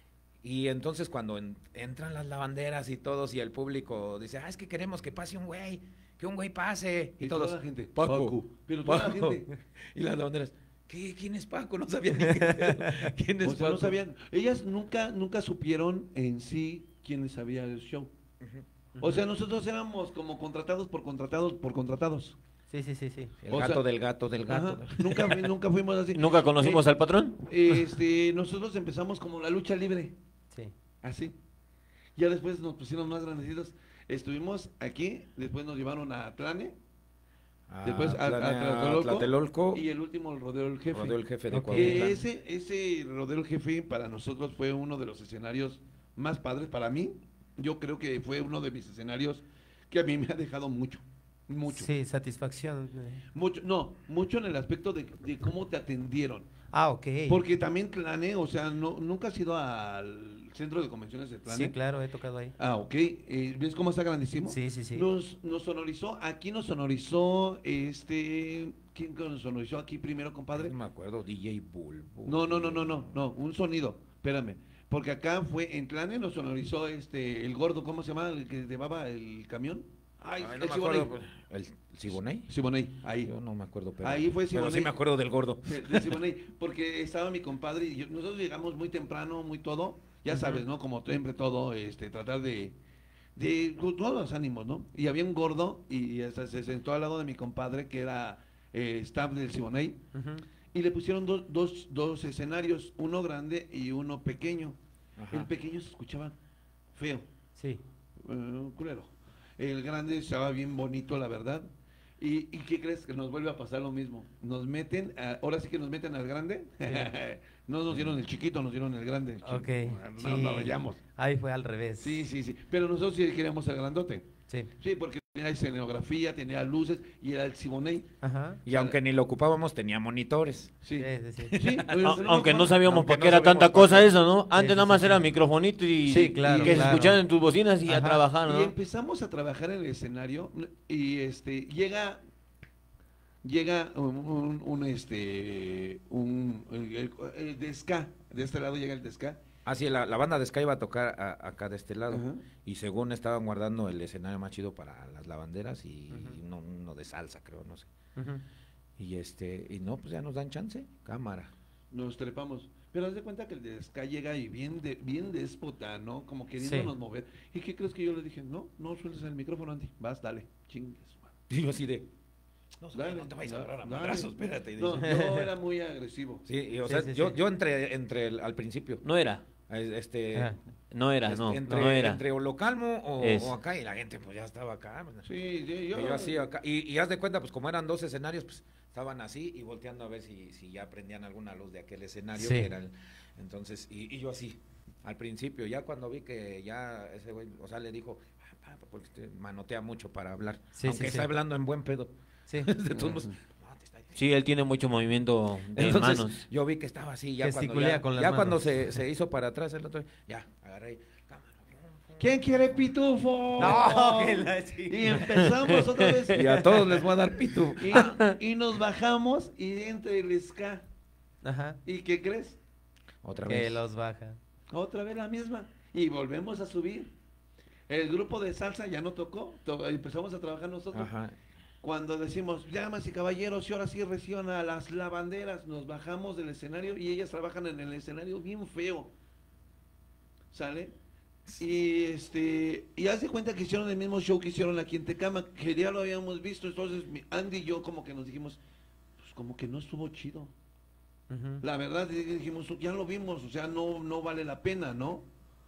Y entonces cuando entran las lavanderas y todos y el público dice, es que queremos que pase un güey, que un güey pase. Y todos, toda la gente, Paco, pero toda la Paco. gente. Y las lavanderas, ¿quién es Paco? No sabían ni quién es O sea, Paco. no sabían. Ellas nunca supieron en sí quién les sabía el show. O sea, nosotros éramos como contratados por contratados. Sí, sí, sí, sí. El o gato sea, del gato del gato. Ajá, nunca fuimos así. ¿Nunca conocimos al patrón? Nosotros empezamos como la lucha libre, Sí. así. Ya después nos pusieron más grandecitos. Estuvimos aquí, después nos llevaron a Atlane, después a Tlatelolco y el último el rodeo del jefe. rodeo el jefe de Ok. Coahuila. Ese rodeo del jefe para nosotros fue uno de los escenarios más padres para mí. Yo creo que fue uno de mis escenarios que a mí me ha dejado mucho. Sí, satisfacción. Mucho en el aspecto de cómo te atendieron. Ah, ok. Porque también Tlane, o sea, nunca has ido al centro de convenciones de Tlane. Sí, claro, he tocado ahí. Ah, ok. ¿Ves cómo está grandísimo? Sí, sí, sí. Nos sonorizó, aquí nos sonorizó, ¿quién nos sonorizó aquí primero, compadre? No me acuerdo, DJ Bulbo. No, un sonido, espérame. Porque acá fue, en Tlane nos sonorizó el gordo, ¿cómo se llama? El que llevaba el camión. Ay, no el me Siboney. acuerdo. ¿El Siboney? Siboney, ahí. Yo no me acuerdo, pero, Ahí fue pero sí Siboney. me acuerdo del gordo. De Siboney, porque estaba mi compadre y nosotros llegamos muy temprano, muy todo, ya sabes, ¿no? Como siempre todo, tratar de con todos los ánimos, ¿no? Y había un gordo y hasta se sentó al lado de mi compadre que era staff del Siboney Ujú. y le pusieron dos escenarios, uno grande y uno pequeño. Ajá. El pequeño se escuchaba feo, Sí. culero. El grande estaba bien bonito, la verdad. ¿Y qué crees? Que nos vuelve a pasar lo mismo. Nos meten, ahora sí que nos meten al grande. No nos dieron el chiquito, nos dieron el grande. Ok. No, sí. no vayamos. Ahí fue al revés. Sí. Pero nosotros sí queríamos el grandote. Sí. Sí, porque tenía escenografía, tenía luces y era el Siboney. Ajá. Y aunque ni lo ocupábamos, tenía monitores. Sí. Sí, sí, sí. Sí, Aunque no sabíamos Aunque por qué no era sabíamos tanta por cosa qué. eso, ¿no? Antes Sí, nada más sí, era sí. microfonito y Sí, claro, que se claro. escucharan en tus bocinas y a Ajá. trabajar, Y ¿no? empezamos a trabajar en el escenario y llega el de ska, de este lado llega el de ska. Ah, sí, la banda de Sky iba a tocar acá de este lado. Ajá. Y según estaban guardando el escenario más chido para las lavanderas y Ujú. uno de salsa, creo, no sé. Ujú. Y no, pues ya nos dan chance. Cámara. Nos trepamos. Pero haz de cuenta que el de ska llega y bien déspota, ¿no? Como queriéndonos Sí. mover. ¿Y qué crees que yo le dije? No sueltes el micrófono, Andy. Vas, dale. Chingues. Y yo así de. Dale, no te vayas a agarrar a dale. madrazos, espérate. Y No, dice, yo era muy agresivo. sí, y, o Sí, sea, sí, yo, sí. yo entré al principio. No era, Ajá. no era, Este, no entre, era. entre o lo calmo Es. o acá, y la gente pues ya estaba acá. Pues, Sí, y yo así acá. Y haz de cuenta, pues como eran 2 escenarios, pues estaban así y volteando a ver si ya prendían alguna luz de aquel escenario. Sí. Que era entonces, y yo así, al principio, ya cuando vi que ya ese güey, o sea, le dijo, porque usted manotea mucho para hablar, Sí, aunque sí, está sí. hablando en buen pedo. Sí. De todos modos, no, te está Sí, él tiene mucho movimiento de Entonces, manos. yo vi que estaba así, ya Gesticulea con las ya cuando manos. se hizo para atrás el otro, ya, agarré. ¿Quién quiere pitufo? No, que la Y empezamos otra vez. Y a todos les voy a dar pitu. Y nos bajamos y entra el ska. Ajá. ¿Y qué crees? Otra Que vez. los baja. Otra vez la misma. Y volvemos a subir. El grupo de salsa ya no tocó. Empezamos a trabajar nosotros. Ajá. Cuando decimos, damas y caballeros, y ahora sí reciban a las lavanderas, nos bajamos del escenario y ellas trabajan en el escenario bien feo. ¿Sale? Y y haz de cuenta que hicieron el mismo show que hicieron aquí en Tecama, que ya lo habíamos visto. Entonces Andy y yo como que nos dijimos, pues como que no estuvo chido. Ujú. La verdad dijimos, ya lo vimos, o sea, no vale la pena, ¿no?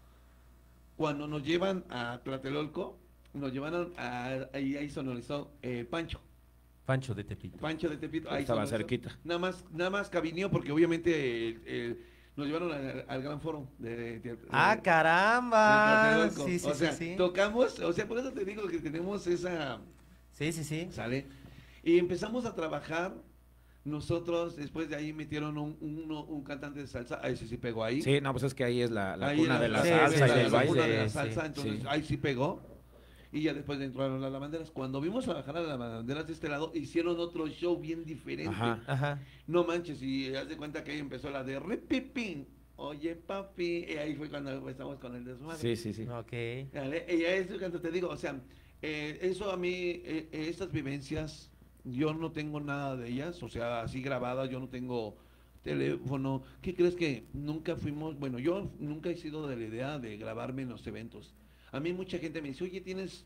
Cuando nos llevan a Tlatelolco, nos llevaron ahí sonorizó Pancho Pancho de Tepito. de Tepito. Ahí Estaba sonorizó. cerquita. Nada más cabinió porque obviamente nos llevaron al Gran Foro ¡Ah, de caramba! Tlatelolco. Sí, sí, o sea, sí, sí. tocamos, o sea, por eso te digo que tenemos esa, Sí, sí, sí. ¿sale? Y empezamos a trabajar. Nosotros, después de ahí metieron un cantante de salsa, ahí sí pegó ahí. Sí, no, pues es que ahí es la Ahí cuna era de la sí, salsa sí, y sí, del la sí, cuna de baile. la sí, salsa, entonces sí. ahí sí pegó. Y ya después entraron las lavanderas. Cuando vimos trabajar a las lavanderas de este lado, hicieron otro show bien diferente. Ajá. Ajá. No manches, y haz de cuenta que ahí empezó la de Ripipín. Oye, papi. Y ahí fue cuando empezamos con el desmadre. Sí, sí, sí. Ok. ¿Vale? Y ya es cuando te digo, o sea, eso a mí, estas vivencias, yo no tengo nada de ellas, o sea, así grabadas, yo no tengo teléfono. ¿Qué crees que nunca fuimos? Bueno, yo nunca he sido de la idea de grabarme en los eventos. A mí mucha gente me dice, oye, ¿tienes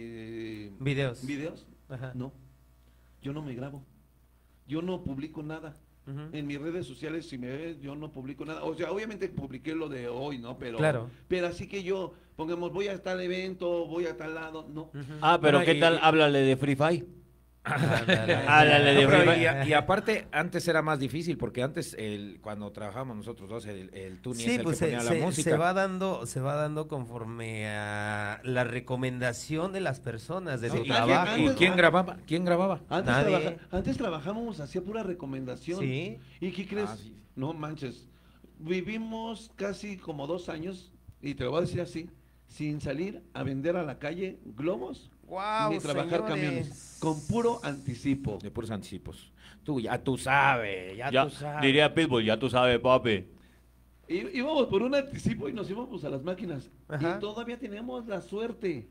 Videos. videos? Ajá. No, yo no me grabo, yo no publico nada. Ujú. En mis redes sociales, si me ves, yo no publico nada. O sea, obviamente publiqué lo de hoy, ¿no? Claro. Pero así que yo, pongamos, voy a tal evento, voy a tal lado, no. Ujú. Ah, pero Bueno, ¿qué y- tal? Háblale de Free Fire. Ándale. Háblale de No, pero Free Fire. y aparte, antes era más difícil, porque antes, cuando trabajábamos nosotros dos, el Tuni es Sí, el pues que ponía la música. se va dando conforme a la recomendación de las personas de Sí, su y trabajo. ¿Y quién grababa? ¿Quién grababa? Nadie. Antes trabajábamos, hacía pura recomendación. Sí. ¿Y qué crees? Ah, sí. No manches. Vivimos casi como 2 años, y te lo voy a decir así, sin salir a vender a la calle globos, Wow, ni trabajar camiones, con puro anticipo. De puros anticipos. Tú sabes, ya Ya, tú sabes. diría Pitbull, ya tú sabes, papi. Íbamos por un anticipo y nos íbamos a las máquinas. Ajá. Y todavía teníamos la suerte.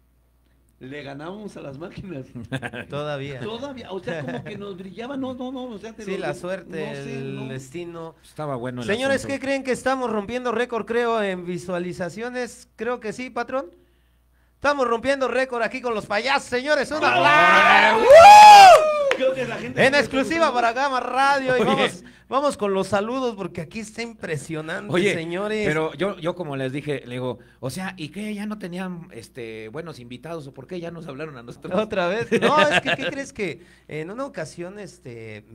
Le ganábamos a las máquinas. Todavía. Todavía, o sea, como que nos brillaba, no, o sea, Sí, la suerte, no sé, el no. destino. Estaba bueno el Señores, asunto. ¿qué creen que estamos rompiendo récord, creo, en visualizaciones? Creo que sí, patrón. Estamos rompiendo récord aquí con los payasos, señores. ¡Un aplauso! Creo que la gente En exclusiva para Gama Radio. Y vamos con los saludos porque aquí está impresionante, Oye, señores. pero yo como les dije, le digo, o sea, ¿y qué? ¿Ya no tenían buenos invitados o por qué ya nos hablaron a nosotros? Otra vez. No, es que, ¿qué crees que en una ocasión se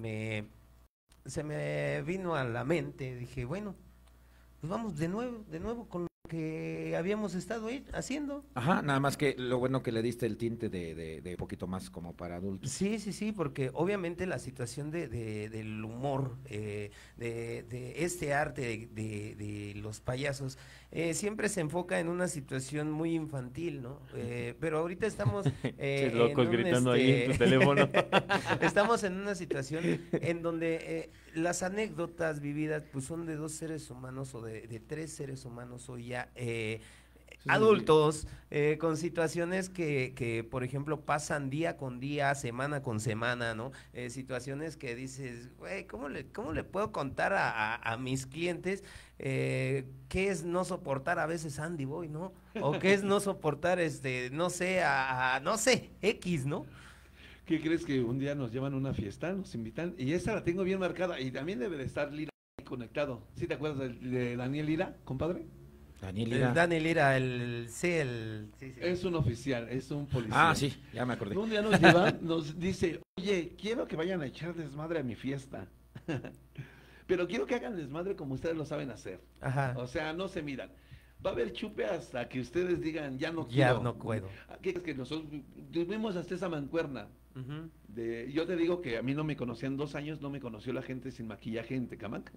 me vino a la mente? Dije, bueno, pues vamos de nuevo con lo que habíamos estado ahí haciendo. Ajá, nada más que lo bueno que le diste el tinte de poquito más como para adultos. Sí, sí, sí, porque obviamente la situación del humor, de este arte de los payasos, siempre se enfoca en una situación muy infantil, ¿no? Pero ahorita estamos Che, locos gritando ahí en tu teléfono. estamos en una situación en donde las anécdotas vividas pues son de 2 seres humanos o de 3 seres humanos hoy ya adultos con situaciones que, por ejemplo, pasan día con día, semana con semana, ¿no? Situaciones que dices, güey, ¿cómo le puedo contar a mis clientes qué es no soportar a veces Andy Boy, ¿no? O qué es no soportar, no sé, no sé, X, ¿no? ¿Qué crees que un día nos llevan a una fiesta, nos invitan? Y esa la tengo bien marcada y también debe de estar Lira ahí conectado. ¿Sí te acuerdas de Daniel Lira, compadre? Daniel El Lira. Dani Lira, sí. Es un oficial, es un policía. Ah, sí, ya me acordé. Un día nos lleva, nos dice, oye, quiero que vayan a echar desmadre a mi fiesta. Pero quiero que hagan desmadre como ustedes lo saben hacer. Ajá. O sea, no se miran. Va a haber chupe hasta que ustedes digan, ya no Ya quiero. no puedo. ¿Qué es que nosotros tuvimos hasta esa mancuerna? Ujú. Yo te digo que a mí no me conocían 2 años, no me conoció la gente sin maquillaje en Tecamac.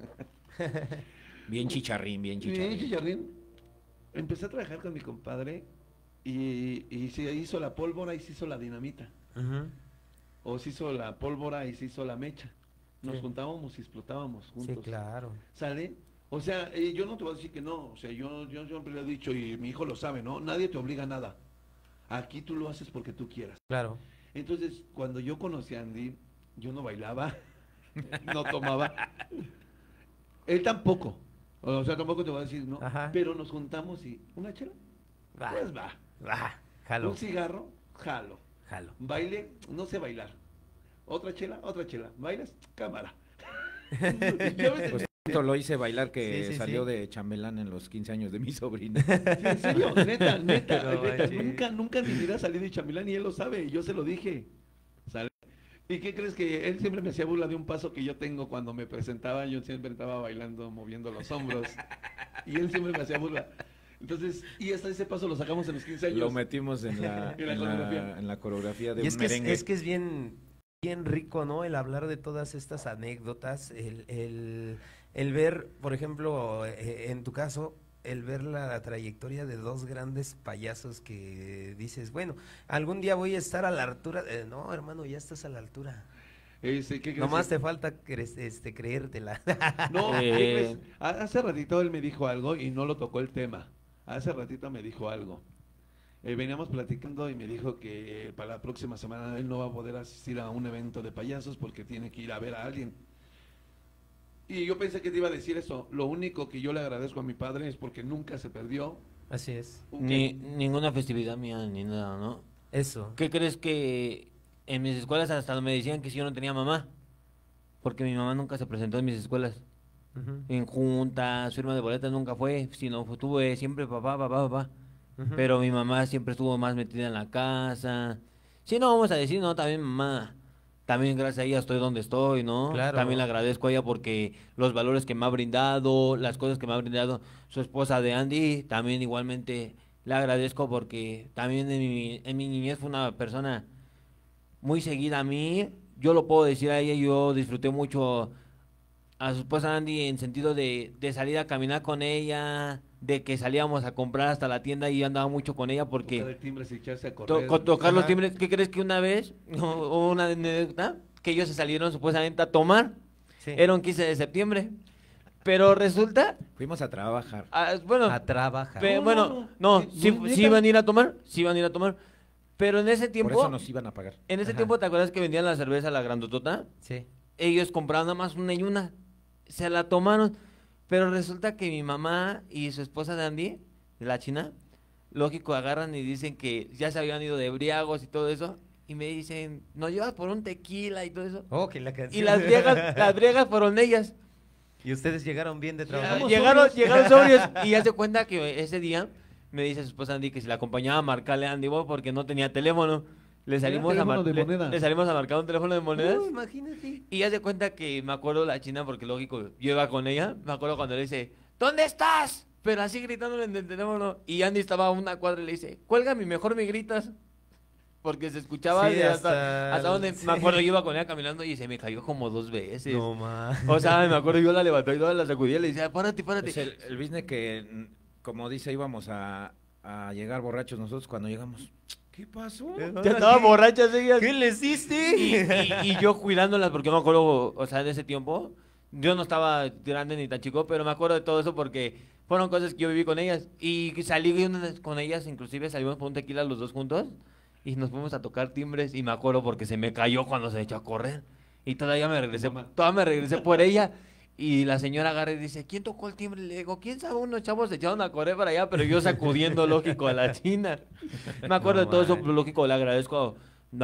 Bien chicharrín, bien chicharrín. Bien chicharrín. Empecé a trabajar con mi compadre y se hizo la pólvora y se hizo la dinamita. Ujú. O se hizo la pólvora y se hizo la mecha. Nos Sí. juntábamos y explotábamos Sí, juntos. claro. ¿Sale? O sea, yo no te voy a decir que no. O sea, yo siempre le he dicho y mi hijo lo sabe, ¿no? Nadie te obliga a nada. Aquí tú lo haces porque tú quieras. Claro. Entonces, cuando yo conocí a Andy, yo no bailaba, no tomaba. Él tampoco. O sea, tampoco te voy a decir, ¿no? Ajá. Pero nos juntamos y, ¿una chela? Va. Pues va. Va. Jalo. Un cigarro, jalo. Jalo. Baile, no sé bailar. Otra chela, otra chela. ¿Bailas? Cámara. Yo me Pues esto lo hice bailar que Sí, sí, salió sí. de chambelán en los 15 años de mi sobrina. Sí, en serio, neta, No neta, manches. nunca en mi vida salí de Chambelán y él lo sabe, yo se lo dije. ¿Sale? ¿Y qué crees? Que él siempre me hacía burla de un paso que yo tengo cuando me presentaba, yo siempre estaba bailando, moviendo los hombros, y él siempre me hacía burla. Entonces, y hasta ese paso lo sacamos en los 15 años. Lo metimos en la, En la en coreografía. la, en la coreografía de Y un es que merengue. es bien, bien rico, ¿no? El hablar de todas estas anécdotas, el ver, por ejemplo, en tu caso, el ver la trayectoria de dos grandes payasos que dices, bueno, algún día voy a estar a la altura. No, hermano, ya estás a la altura. ¿Qué crees? Nomás te falta creértela. No, ¿qué Eh. crees? Hace ratito él me dijo algo y no lo tocó el tema. Hace ratito me dijo algo. Veníamos platicando y me dijo que para la próxima semana él no va a poder asistir a un evento de payasos porque tiene que ir a ver a alguien. Y yo pensé que te iba a decir eso. Lo único que yo le agradezco a mi padre es porque nunca se perdió. Así es. Ninguna festividad mía, ni nada, ¿no? Eso. ¿Qué crees que en mis escuelas hasta me decían que si yo no tenía mamá? Porque mi mamá nunca se presentó en mis escuelas. Ujú, En juntas, firma de boletas nunca fue, sino tuve siempre papá. ujú. Pero mi mamá siempre estuvo más metida en la casa. Sí, no vamos a decir, no, también mamá. También gracias a ella estoy donde estoy, ¿no? Claro. También le agradezco a ella porque los valores que me ha brindado, las cosas que me ha brindado su esposa de Andy, también igualmente le agradezco porque también en mi niñez fue una persona muy seguida a mí. Yo lo puedo decir a ella, yo disfruté mucho a su esposa Andy en sentido de salir a caminar con ella, de que salíamos a comprar hasta la tienda y yo andaba mucho con ella porque Tocar el timbre y echarse a correr. tocar los Ajá. timbres. ¿Qué crees que una vez, hubo una anécdota, que ellos se salieron supuestamente a tomar? Sí. Era un 15 de septiembre, pero resulta, Fuimos a trabajar. bueno, A trabajar. No, bueno, no, no, sí, sí, neta. sí iban a ir a tomar, sí iban a ir a tomar, pero en ese Por tiempo, eso nos iban a pagar. en ese Ajá. tiempo, ¿te acuerdas que vendían la cerveza, la grandotota? Sí. Ellos compraban nada más una y una, se la tomaron, pero resulta que mi mamá y su esposa de Andy, la china, lógico, agarran y dicen que ya se habían ido de briagos y todo eso, y me dicen, nos llevas por un tequila y todo eso, Oh, que la canción. y las briegas fueron ellas. Y ustedes llegaron bien de trabajar. Llegamos Llegaron sobrios, y ya se cuenta que ese día me dice su esposa Andy que si la acompañaba a marcarle a Andy Boy porque no tenía teléfono. Le salimos, teléfono de moneda. le salimos a marcar un teléfono de monedas. Oh, imagínate. Y ya se cuenta que me acuerdo la china, porque lógico, yo iba con ella, me acuerdo cuando le dice, ¿dónde estás? Pero así gritándole en el teléfono. Y Andy estaba a una cuadra y le dice, cuélgame, mejor me gritas. Porque se escuchaba Sí, de hasta hasta donde, sí. me acuerdo, yo iba con ella caminando y se me cayó como 2 veces. No, ma. O sea, me acuerdo, yo la levanté y toda la sacudía y le decía, párate. Pues el business que, como dice, íbamos a llegar borrachos nosotros cuando llegamos. ¿Qué pasó? Ya estaba borracha ella. ¿Qué les hiciste? Y yo cuidándolas, porque me acuerdo, o sea, de ese tiempo, yo no estaba grande ni tan chico, pero me acuerdo de todo eso porque fueron cosas que yo viví con ellas. Y salí con ellas, inclusive salimos por un tequila los dos juntos y nos fuimos a tocar timbres y me acuerdo porque se me cayó cuando se echó a correr. Y todavía me regresé por ella. Y la señora agarra y dice, ¿quién tocó el timbre? Le digo, ¿quién sabe? Unos chavos se echaron a correr para allá, pero yo sacudiendo, lógico, a la china. Me acuerdo No de todo eso, manches. lógico, le agradezco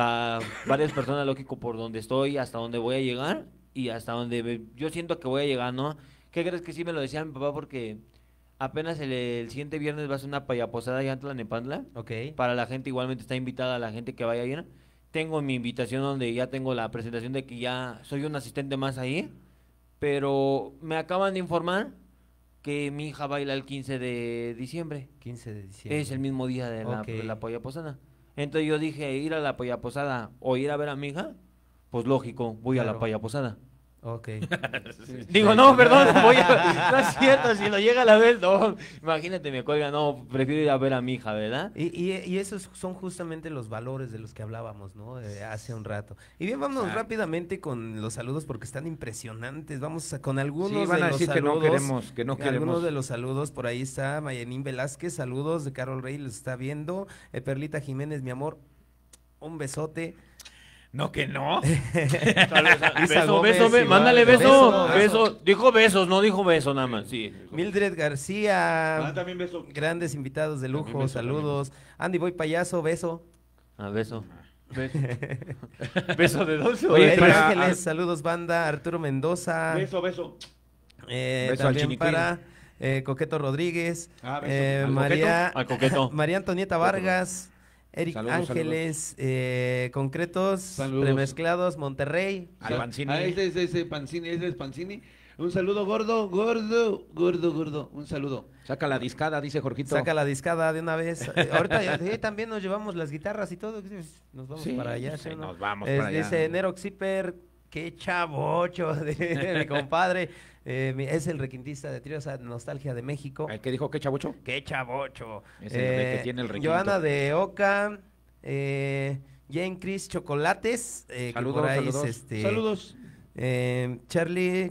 a varias personas, lógico, por donde estoy, hasta donde voy a llegar y hasta donde yo siento que voy a llegar, ¿no? ¿Qué crees que sí me lo decía mi papá? Porque apenas el siguiente viernes va a ser una payaposada allá en Tlalnepantla. Ok. Para la gente, igualmente está invitada la gente que vaya a ir. Tengo mi invitación donde ya tengo la presentación de que ya soy un asistente más ahí. Pero me acaban de informar que mi hija baila el 15 de diciembre. 15 de diciembre. Es el mismo día Ok. de la polla posada. Entonces yo dije, ir a la payaposada o ir a ver a mi hija, pues lógico, voy a la Claro. payaposada. Ok. Digo, no, perdón, no es cierto, si lo llega a la vez, no, imagínate, me cuelga, no, prefiero ir a ver a mi hija, ¿verdad? Y esos son justamente los valores de los que hablábamos, ¿no? Hace un rato. Y bien, vámonos rápidamente con los saludos porque están impresionantes. Vamos con algunos Sí, van de a los decir que no saludos. queremos, que no Algunos queremos. de los saludos, por ahí está Mayanín Velázquez, saludos de Carol Rey, los está viendo. Perlita Jiménez, mi amor, un besote. No, que no. Isa Gómez, Beso, igual. mándale Beso, beso. Dijo besos, no dijo beso nada más, sí. Mildred García, También beso. grandes invitados de lujo, También beso, saludos. Andy Boy Payaso, beso. Beso. Beso de dulce. Oye, Eric para- Ángeles, saludos banda. Arturo Mendoza, Beso, beso. Beso al también Chiniquín. para Coqueto Rodríguez, Ah, beso. ¿Al María, Al coqueto. María Antonieta Vargas, Eric Saludos, Ángeles, Concretos, Saludos. Premezclados, Monterrey. Al Pancini. Ese Pancini, ese es Pancini. Un saludo gordo, gordo. Un saludo. Saca la discada, dice Jorgito. Saca la discada de una vez. Ahorita también nos llevamos las guitarras y todo. Nos vamos Sí, para allá. sí, ¿sí, no? nos vamos para allá. Dice Nero Xiper, qué chavocho de mi compadre. Es el requintista de Tríos Nostalgia de México. ¿El que dijo que chabucho? Qué chavocho. Es el de que tiene el requinto. Joana de Oca, Jane Chris Chocolates. Que Saludos, por ahí es, saludos. Saludos. Charlie.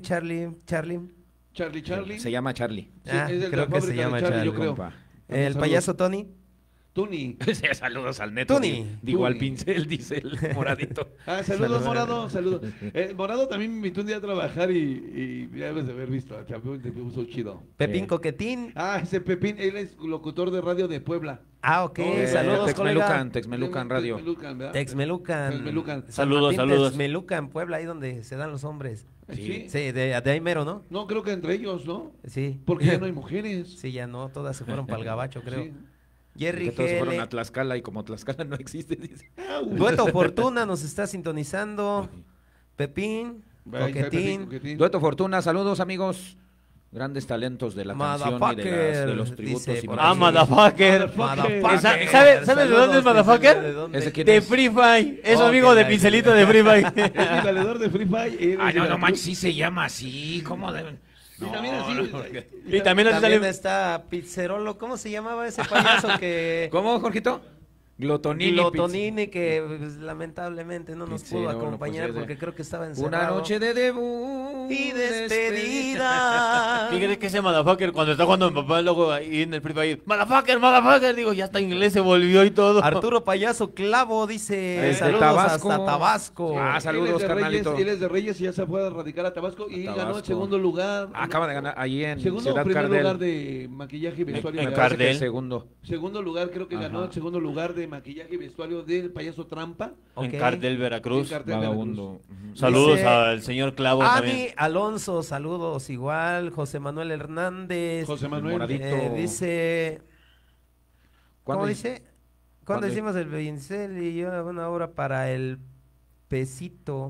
Charlie. Se llama Charlie. Sí, Ah, es el de creo la que se fábrica de llama Charlie, yo Charlie. creo. Compa. El Saludos. payaso Tony. Tuni. Saludos al neto. Tony. Digo al Tony. pincel, dice el moradito. Ah, saludos, Morado, saludos. Morado también me invitó un día a trabajar y ya debes de haber visto, al campeón te puso chido. Pepín Sí. Coquetín. Ah, ese Pepín, él es locutor de radio de Puebla. Ah, ok. Oh, Saludos, colega. Texmelucan Radio. Texmelucan, ¿verdad? Texmelucan. Texmelucan. San Saludos, Martín saludos. Texmelucan, Puebla, ahí donde se dan los hombres. Sí. Sí, de ahí mero, ¿no? No, creo que entre ellos, ¿no? Sí. Porque ya no hay mujeres. Sí, ya no, todas se fueron para el gabacho, creo. Sí. Jerry Que todos fueron GL. a Tlaxcala y como Tlaxcala no existe, dice. Dueto Fortuna nos está sintonizando. Pepín, Ahí está Coquetín. Coquetín. Dueto Fortuna, saludos amigos. Grandes talentos de la canción y de los tributos. dice y por Ah, ahí. motherfucker. Motherfucker. ¿Sabes de dónde es motherfucker? ¿De dónde? Ese quién De es? Free Fire. Es Oh, amigo qué de nice. Pincelito de Free Fire. Es mi valedor de Free Fire. él es Ay, de no Veracruz. manches, sí se llama así. ¿Cómo deben? Y también así. Y también nos También sale... está Pizzerolo. ¿Cómo se llamaba ese payaso que... ¿Cómo, Jorgito? Glotonini. Glotonini, que pues, lamentablemente no nos pudo Pizzerolo, acompañar pues, porque creo que estaba Una encerrado. noche de debut. y despedida. Fíjate que ese motherfucker cuando está jugando mi papá luego ahí en el Free Fire, motherfucker, digo, ya está inglés, se volvió y todo. Arturo Payaso Clavo dice Desde saludos Tabasco. hasta Tabasco. Ah, saludos, Él es de carnalito. Reyes, él es de Reyes y ya se fue a radicar a Tabasco y ganó el Tabasco. segundo lugar. Acaba de ganar ahí en Segundo o Ciudad primer Cardel. lugar de maquillaje y vestuario. en de- Parece que Cardel. el segundo. Segundo lugar, creo que ganó Ajá. el segundo lugar de maquillaje y vestuario del payaso Trampa. Ok. En Cardel, Veracruz. Sí, Cardel, Vagabundo. Saludos Dice- al señor Clavo Ami también. Alonso, saludos igual. José Manuel Hernández. José Manuel. Moradito. Dice. ¿Cómo ¿Cuándo dice? Cuando cuándo- hicimos el pincel y yo una obra para el pesito.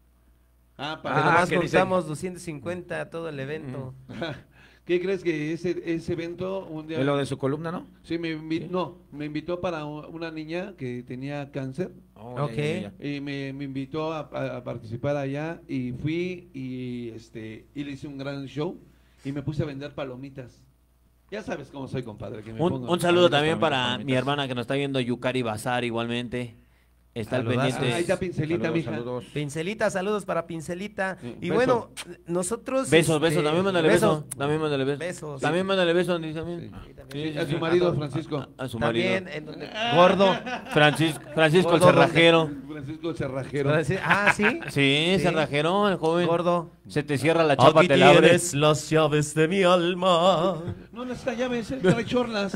Ah, Que para nomás que dice- contamos 250 todo el evento. ¿Qué crees que ese evento un día Es lo de su columna, ¿no? Sí, me invitó para una niña que tenía cáncer Oh, Ok. y me invitó a participar allá y fui y le hice un gran show y me puse a vender palomitas. Ya sabes cómo soy, compadre. Que me pongo- Un saludo Palomitas, también para palomitas. mi hermana que nos está viendo, Yukari Bazar igualmente. Está al Saludazos. pendiente. Ah, ahí está Pincelita, Saludos, mija. saludos. Pincelita, saludos para Pincelita. Y beso. bueno, nosotros. Besos, también mándale beso. También mándale beso. Besos. También mándale beso, dice también. Sí, a su marido, Francisco. A su marido. También, en donde- gordo. Francisco el Gordo, cerrajero. Francisco el Cerrajero. Ah, sí. Sí, Sí. cerrajero, el joven. Gordo. Se te cierra la chapa, te la abres. las llaves de mi alma. No necesita llaves, él trae chorlas.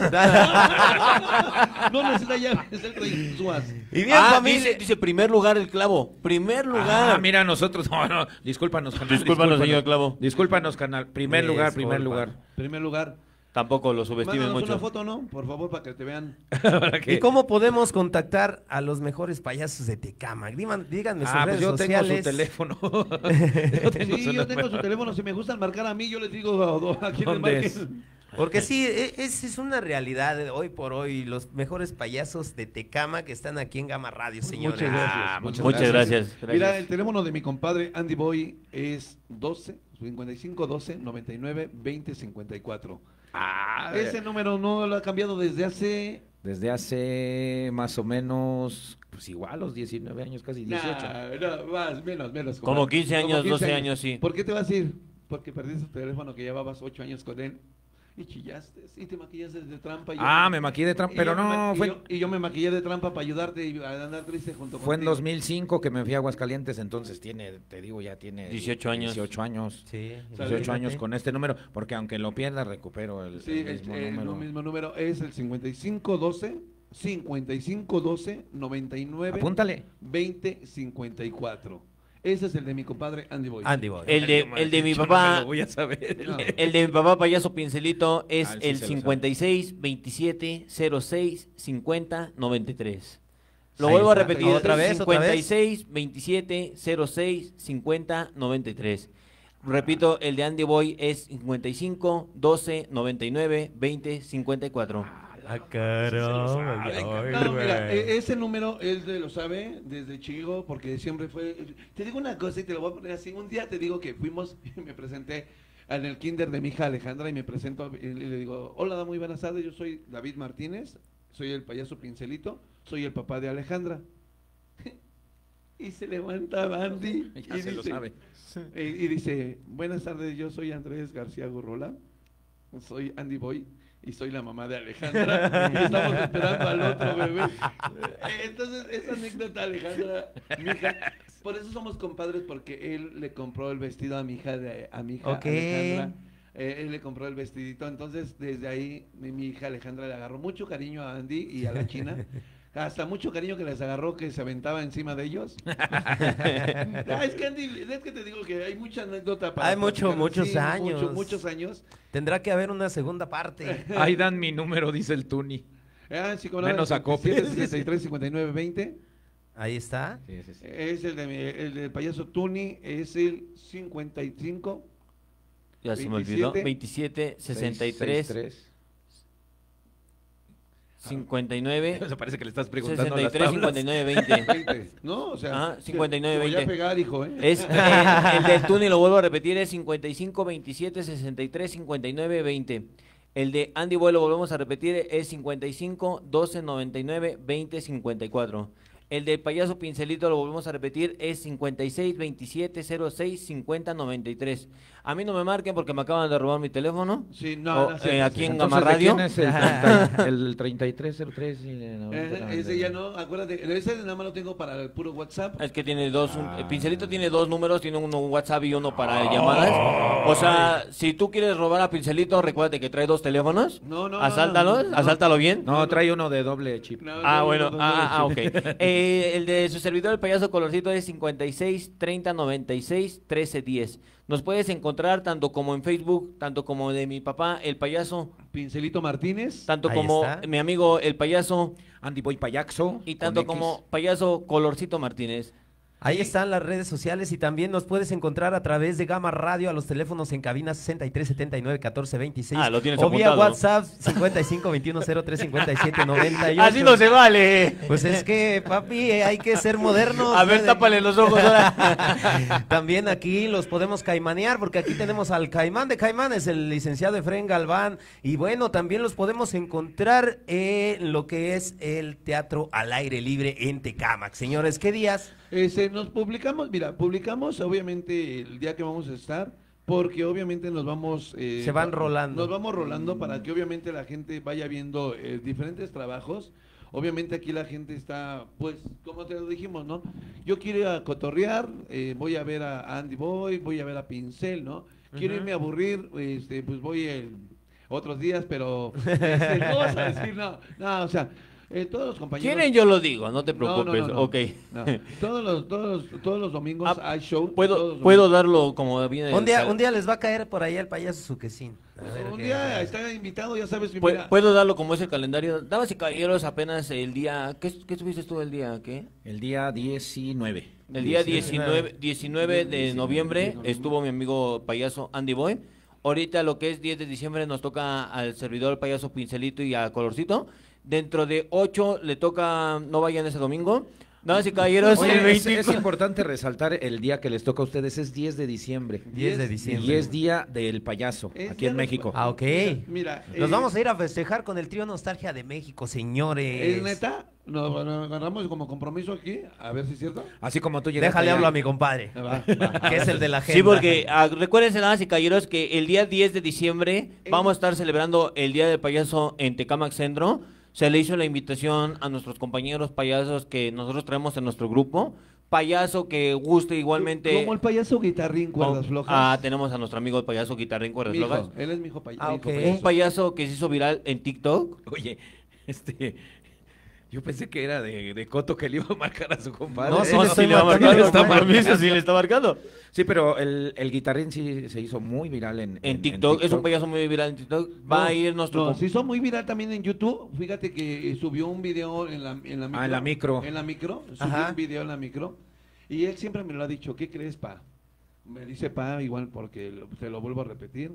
No necesita llaves, él trae suas. Y bien, Ah, familia. dice primer lugar el clavo. Primer lugar. Ah, mira, nosotros. No, discúlpanos, canal. Discúlpanos, señor Clavo. Discúlpanos, canal. Primer lugar, primer lugar. Primer lugar. Tampoco lo subestimen Mándanos mucho. una foto, ¿no? Por favor, para que te vean. Para que- ¿Y cómo podemos contactar a los mejores payasos de Tecámac? Díganme sus Ah, pues redes yo tengo sociales. su teléfono. Sí, yo tengo su teléfono. Si me gustan marcar a mí, yo les digo a quien me ¿Dónde marquen. es? Porque sí, es una realidad hoy por hoy. Los mejores payasos de Tecama que están aquí en Gama Radio, señores. Muchas gracias. Muchas gracias. Mira, el teléfono de mi compadre Andy Boy es 55 12 99 20 54. Ese número no lo ha cambiado desde hace... Desde hace más o menos, pues igual, los 19 años, casi 18. No, más, menos. Como 15 años, 12 años, sí. ¿Por qué te vas a ir? Porque perdiste tu teléfono que llevabas 8 años con él. Y chillaste, y te maquillaste de trampa. Me maquillé de trampa, pero no, fue... Y yo me maquillé de trampa para ayudarte y a andar triste junto Fue en contigo. 2005 que me fui a Aguascalientes, entonces te digo, ya tiene 18 años. 18 años. Sí, 18 años con este número, porque aunque lo pierda, recupero el Sí, mismo el número. mismo número es el 55 12 99 Apúntale. 20 54. Ese es el de mi compadre Andy Boy. Andy Boy. El de mi Yo no papá, me lo voy a saber. No. el de mi papá payaso Pincelito es Sí el se lo 56 27 06 50 93. Lo Ahí vuelvo a está. repetir, Otra vez. 56 27 06 50 93. Repito, el de Andy Boy es 55 12 99 20 54. La caramba. No, mira, ese número él lo sabe desde chico porque siempre fue... Te digo una cosa y te lo voy a poner así. Un día te digo que fuimos y me presenté en el kinder de mi hija Alejandra y me presento y le digo, hola, muy buenas tardes, yo soy David Martínez, soy el payaso Pincelito, soy el papá de Alejandra. Y se levanta Andy Ya y se lo dice, sabe. y dice, buenas tardes, yo soy Andrés García Gurrola, soy Andy Boy y soy la mamá de Alejandra y estamos esperando al otro bebé. Entonces, esa anécdota, Alejandra, mi hija, por eso somos compadres, porque él le compró el vestido a mi hija, Ok. Alejandra. Él le compró el vestidito, entonces desde ahí mi hija Alejandra le agarró mucho cariño a Andy y a la China. Hasta mucho cariño que les agarró que se aventaba encima de ellos. Es que Andy, es que te digo que hay mucha anécdota para Hay platicar. muchos Sí, años. muchos años. Tendrá que haber una segunda parte. Ahí dan mi número, dice el Tuni. Sí, como no, Menos acopio. 63 59 20. Ahí está. Es el del payaso Tuni, es el 55. Ya se me olvidó. 27, 27 63 59 Eso parece que le estás preguntando 63 las tablas. 59 20. 20. No, o sea, Ajá, 59, te voy a 20. pegar, hijo, Es el del Tuni, lo vuelvo a repetir, es 55 27 63 59 20. El de Andy Boy lo volvemos a repetir, es 55 12 99 20 54. El del payaso Pincelito lo volvemos a repetir, es 56 27 06 50 93. A mí no me marquen porque me acaban de robar mi teléfono. Sí, no, no sé. Aquí en Entonces, Gama ¿de Radio. quién es el 3303? Ese ya no, acuérdate, ese nada más lo tengo para el puro WhatsApp. Es que tiene dos, el Pincelito tiene dos números, tiene uno WhatsApp y uno para llamadas. O sea, si tú quieres robar a Pincelito, recuérdate que trae dos teléfonos. No, Asáltalo, no. asáltalo bien. No, trae uno de doble chip. No, Ah, no, bueno, no, no, ok. El de su servidor, el payaso Colorcito, es 56 30 96 13 10. Nos puedes encontrar tanto como en Facebook, tanto como de mi papá, el payaso, Pincelito Martínez. tanto Ahí como está. mi amigo, el payaso, Andy Boy Payaxo. y tanto con X. como payaso Colorcito Martínez. Ahí están las redes sociales y también nos puedes encontrar a través de Gama Radio a los teléfonos en cabina 63 79 14 26 Ah, lo tienes o vía apuntado. WhatsApp 55 21 03 57 98. Así no se vale. Pues es que, papi, hay que ser modernos. A ver, tápale los ojos ahora. También aquí los podemos caimanear, porque aquí tenemos al caimán de caimanes, el licenciado Efraín Galván. Y bueno, también los podemos encontrar en lo que es el Teatro al Aire Libre en Tecámac. Señores, ¿qué días? Nos publicamos obviamente el día que vamos a estar, porque obviamente nos vamos... Se van rolando. Nos vamos rolando para que obviamente la gente vaya viendo diferentes trabajos. Obviamente aquí la gente está, pues, como te lo dijimos, ¿no? Yo quiero ir a cotorrear, voy a ver a Andy Boy, voy a ver a Pincel, ¿no? Quiero irme a aburrir, pues voy otros días, pero no vas a decir, no, o sea... todos los compañeros. ¿Quieren? Yo lo digo, no te preocupes. No. Ok. No. Todos los domingos hay show. Puedo darlo como viene. Un día les va a caer por ahí el payaso Suquecín. A ver Un qué- día está invitado, ya sabes. Mira, Puedo darlo como es el calendario. Damas y caballeros, apenas el día. ¿Qué estuviste tú el día? ¿Qué? El día 19. El día 19 de noviembre estuvo mi amigo payaso Andy Boy. Ahorita lo que es 10 de diciembre nos toca al servidor, el payaso Pincelito y a Colorcito. Dentro de 8 le toca, no vayan ese domingo. Damas y caballeros, Oye, el es 25. importante resaltar el día que les toca a ustedes, es 10 de diciembre. 10 de diciembre. Y es día del payaso, Es aquí día en del México. Ah, ok. Mira, Nos vamos a ir a festejar con el trío Nostalgia de México, señores. ¿Es neta? Nos agarramos como compromiso aquí, a ver si es cierto. Así como tú llegaste Déjale allá. hablo a mi compadre, que es el de la agenda. Sí, porque recuérdense, damas y caballeros, que el día 10 de diciembre vamos a estar celebrando el Día del Payaso en Tecámac Centro. Se le hizo la invitación a nuestros compañeros payasos que nosotros traemos en nuestro grupo. Payaso que guste igualmente. Como el payaso guitarrín, cuerdas flojas. Tenemos a nuestro amigo el payaso Guitarrín Cuerdas Mi hijo, Flojas. él es mi hijo payaso. Ah, ok. Un payaso que se hizo viral en TikTok. Oye, yo pensé que era de Coto que le iba a marcar a su compadre. No, sí No, le estoy sí le va marcando, marcando, está compromiso, sí le está marcando. Sí, pero el guitarrín sí se hizo muy viral En TikTok, es un payaso muy viral en TikTok. Va a ir nuestro... No, se hizo muy viral también en YouTube. Fíjate que subió un video en la micro. Ah, en la micro. En la micro. Subió Ajá. un video en la micro. Y él siempre me lo ha dicho. ¿Qué crees, pa? Me dice pa, igual porque te lo vuelvo a repetir.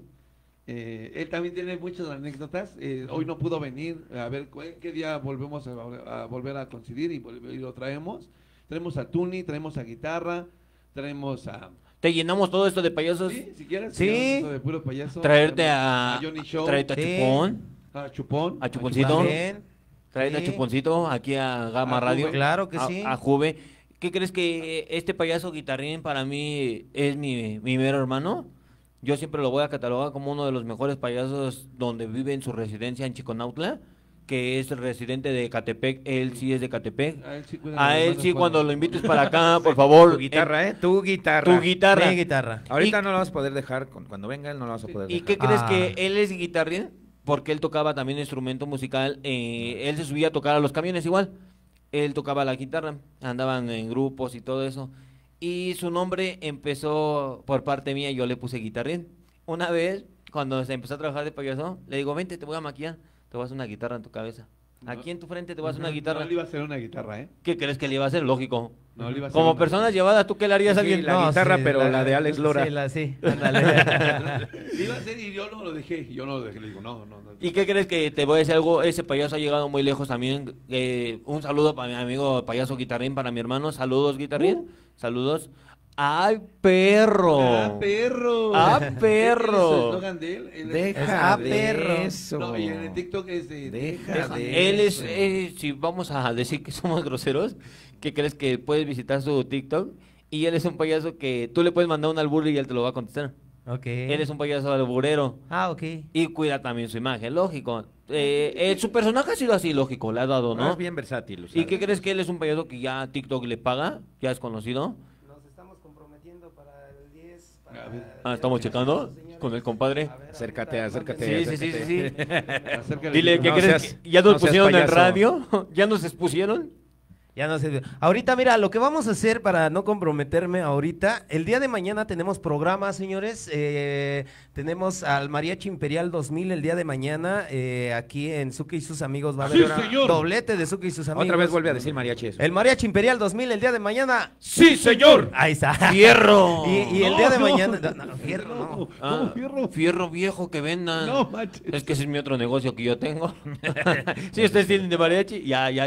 Él también tiene muchas anécdotas. Hoy no pudo venir. A ver, ¿qué día volvemos a volver a coincidir y lo traemos? Traemos a Tuni, traemos a Guitarra, traemos a... Te llenamos todo esto de payasos. Sí, si quieres. Sí. De puro payaso. Traerte Traemos a Johnny Show. traerte a Sí. Chupón. A Chupón. A Chuponcito. También. Traerte a Sí. Chuponcito aquí a Gama A Radio. Juve. Claro que sí. A Juve. ¿Qué crees que este payaso Guitarrín para mí es mi mero hermano? Yo siempre lo voy a catalogar como uno de los mejores payasos donde vive en su residencia en Chiconautla, que es el residente de Catepec. Él sí es de Catepec. A él sí, cuida A los él hermanos sí, cuando cuando- lo invites para acá, por favor. Tu guitarra, Tu guitarra. Tu guitarra. Mi guitarra. Ahorita Y- no la vas a poder dejar, cuando venga él no la vas a poder ¿Y dejar. qué crees Ah. que él es guitarrín? Porque él tocaba también instrumento musical. Él se subía a tocar a los camiones igual. Él tocaba la guitarra. Andaban en grupos y todo eso. Y su nombre empezó por parte mía. Yo le puse Guitarrín. Una vez, cuando se empezó a trabajar de payaso, le digo, vente, te voy a maquillar. Te voy a hacer una guitarra en tu cabeza. Aquí en tu frente te voy a hacer una guitarra. No le iba a hacer una gutarra, ¿eh? ¿Qué crees que le iba a hacer? Lógico. No le iba a hacer Como una personas llevadas, ¿tú qué le harías a Sí, alguien? la guitarra, pero la de Alex Lora. Sí, ándale. Le iba a hacer y yo no lo dejé. Yo no lo dejé. Le digo, no. ¿Y qué crees que te voy a decir algo? Ese payaso ha llegado muy lejos también. Un saludo para mi amigo payaso Guitarrín, para mi hermano. Saludos, Guitarrín. Saludos. ¡Ay, perro! ¡Ah, perro! ¡Ah, ¿Es el perro! eslogan de él? Él es- Deja Ah, de perro. eso. No, y en el TikTok es de... Deja de Él es, eso. si vamos a decir que somos groseros, ¿qué crees que puedes visitar su TikTok? Y él es un payaso que tú le puedes mandar un albur y él te lo va a contestar. Ok. Él es un payaso alburero. Ah, ok. Y cuida también su imagen, lógico. Su personaje ha sido así, lógico, le ha dado, No, ¿no? es bien versátil. ¿Y qué crees que él es un payaso que ya TikTok le paga? ¿Ya es conocido? Nos estamos comprometiendo para el 10. A ver. Estamos checando con el compadre. Acércate. Sí, sí, sí, sí, sí. Acércale. Dile, ¿qué No crees? seas- que ¿Ya nos no seas pusieron en payaso. radio? ¿Ya nos expusieron? Ya no sé. Ahorita, mira, lo que vamos a hacer para no comprometerme ahorita, el día de mañana tenemos programa, señores. Tenemos al Mariachi Imperial 2000 el día de mañana. Aquí en Zucca y sus amigos va a haber Sí, señor. doblete de Zucca y sus amigos. Otra vez vuelve a decir mariachi eso. El Mariachi Imperial 2000 el día de mañana. ¡Sí, señor! Ahí está. ¡Fierro! Y el No, día de no. mañana. No, fierro, no. Ah, fierro? fierro viejo que vendan. No, manches. Es que ese es mi otro negocio que yo tengo. Si ustedes tienen de mariachi, ya.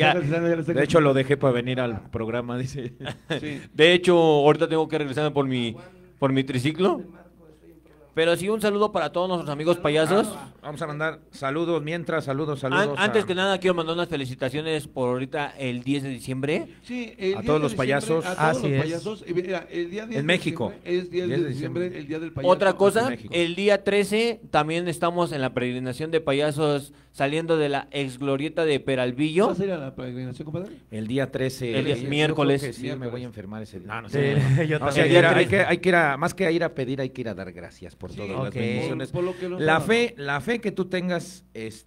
De hecho, lo dejé para venir al programa, dice. Sí. De hecho, ahorita tengo que regresarme por mi triciclo. Pero sí, un saludo para todos nuestros amigos payasos. Vamos a mandar saludos mientras, saludos. Antes que nada, quiero mandar unas felicitaciones por ahorita el 10 de diciembre. Sí, el A 10 todos de los diciembre, payasos. A todos Así los es. payasos. Y mira, el día 10 En de México. diciembre Es 10 de diciembre, el día del payaso. Otra cosa, México. el día 13 también estamos en la peregrinación de payasos saliendo de la exglorieta de Peralvillo. ¿Vas a ir a la peregrinación, compadre? El día 13. El día yo creo miércoles. que sí, me Miércoles. voy a enfermar ese día. No, no Sí, sé. yo No, también. o sea, El día hay que ir a, más que a ir a pedir, hay que ir a dar gracias por Sí, todas ok. las bendiciones. Por lo que nos La ha fe, que tú tengas,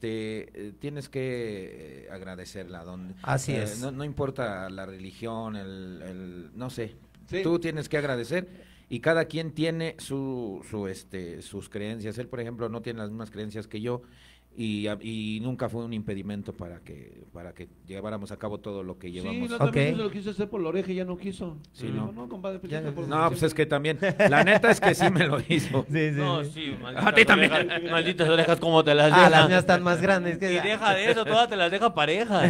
tienes que agradecerla. Así es. No importa la religión, no sé. Sí. Tú tienes que agradecer y cada quien tiene sus creencias. Él, por ejemplo, no tiene las mismas creencias que yo y nunca fue un impedimento para que lleváramos a cabo todo lo que llevamos. Sí, no, también Ok. se lo quiso hacer por la oreja y ya no quiso. Sí, no, no. compadre, pues Ya, ya por No, pues es que también, la neta es que sí me lo hizo. Sí, No, sí, A ti también. Malditas orejas, ¿cómo te las Ah, deja? las mías están más grandes. Y Que... deja de eso, todas te las deja parejas.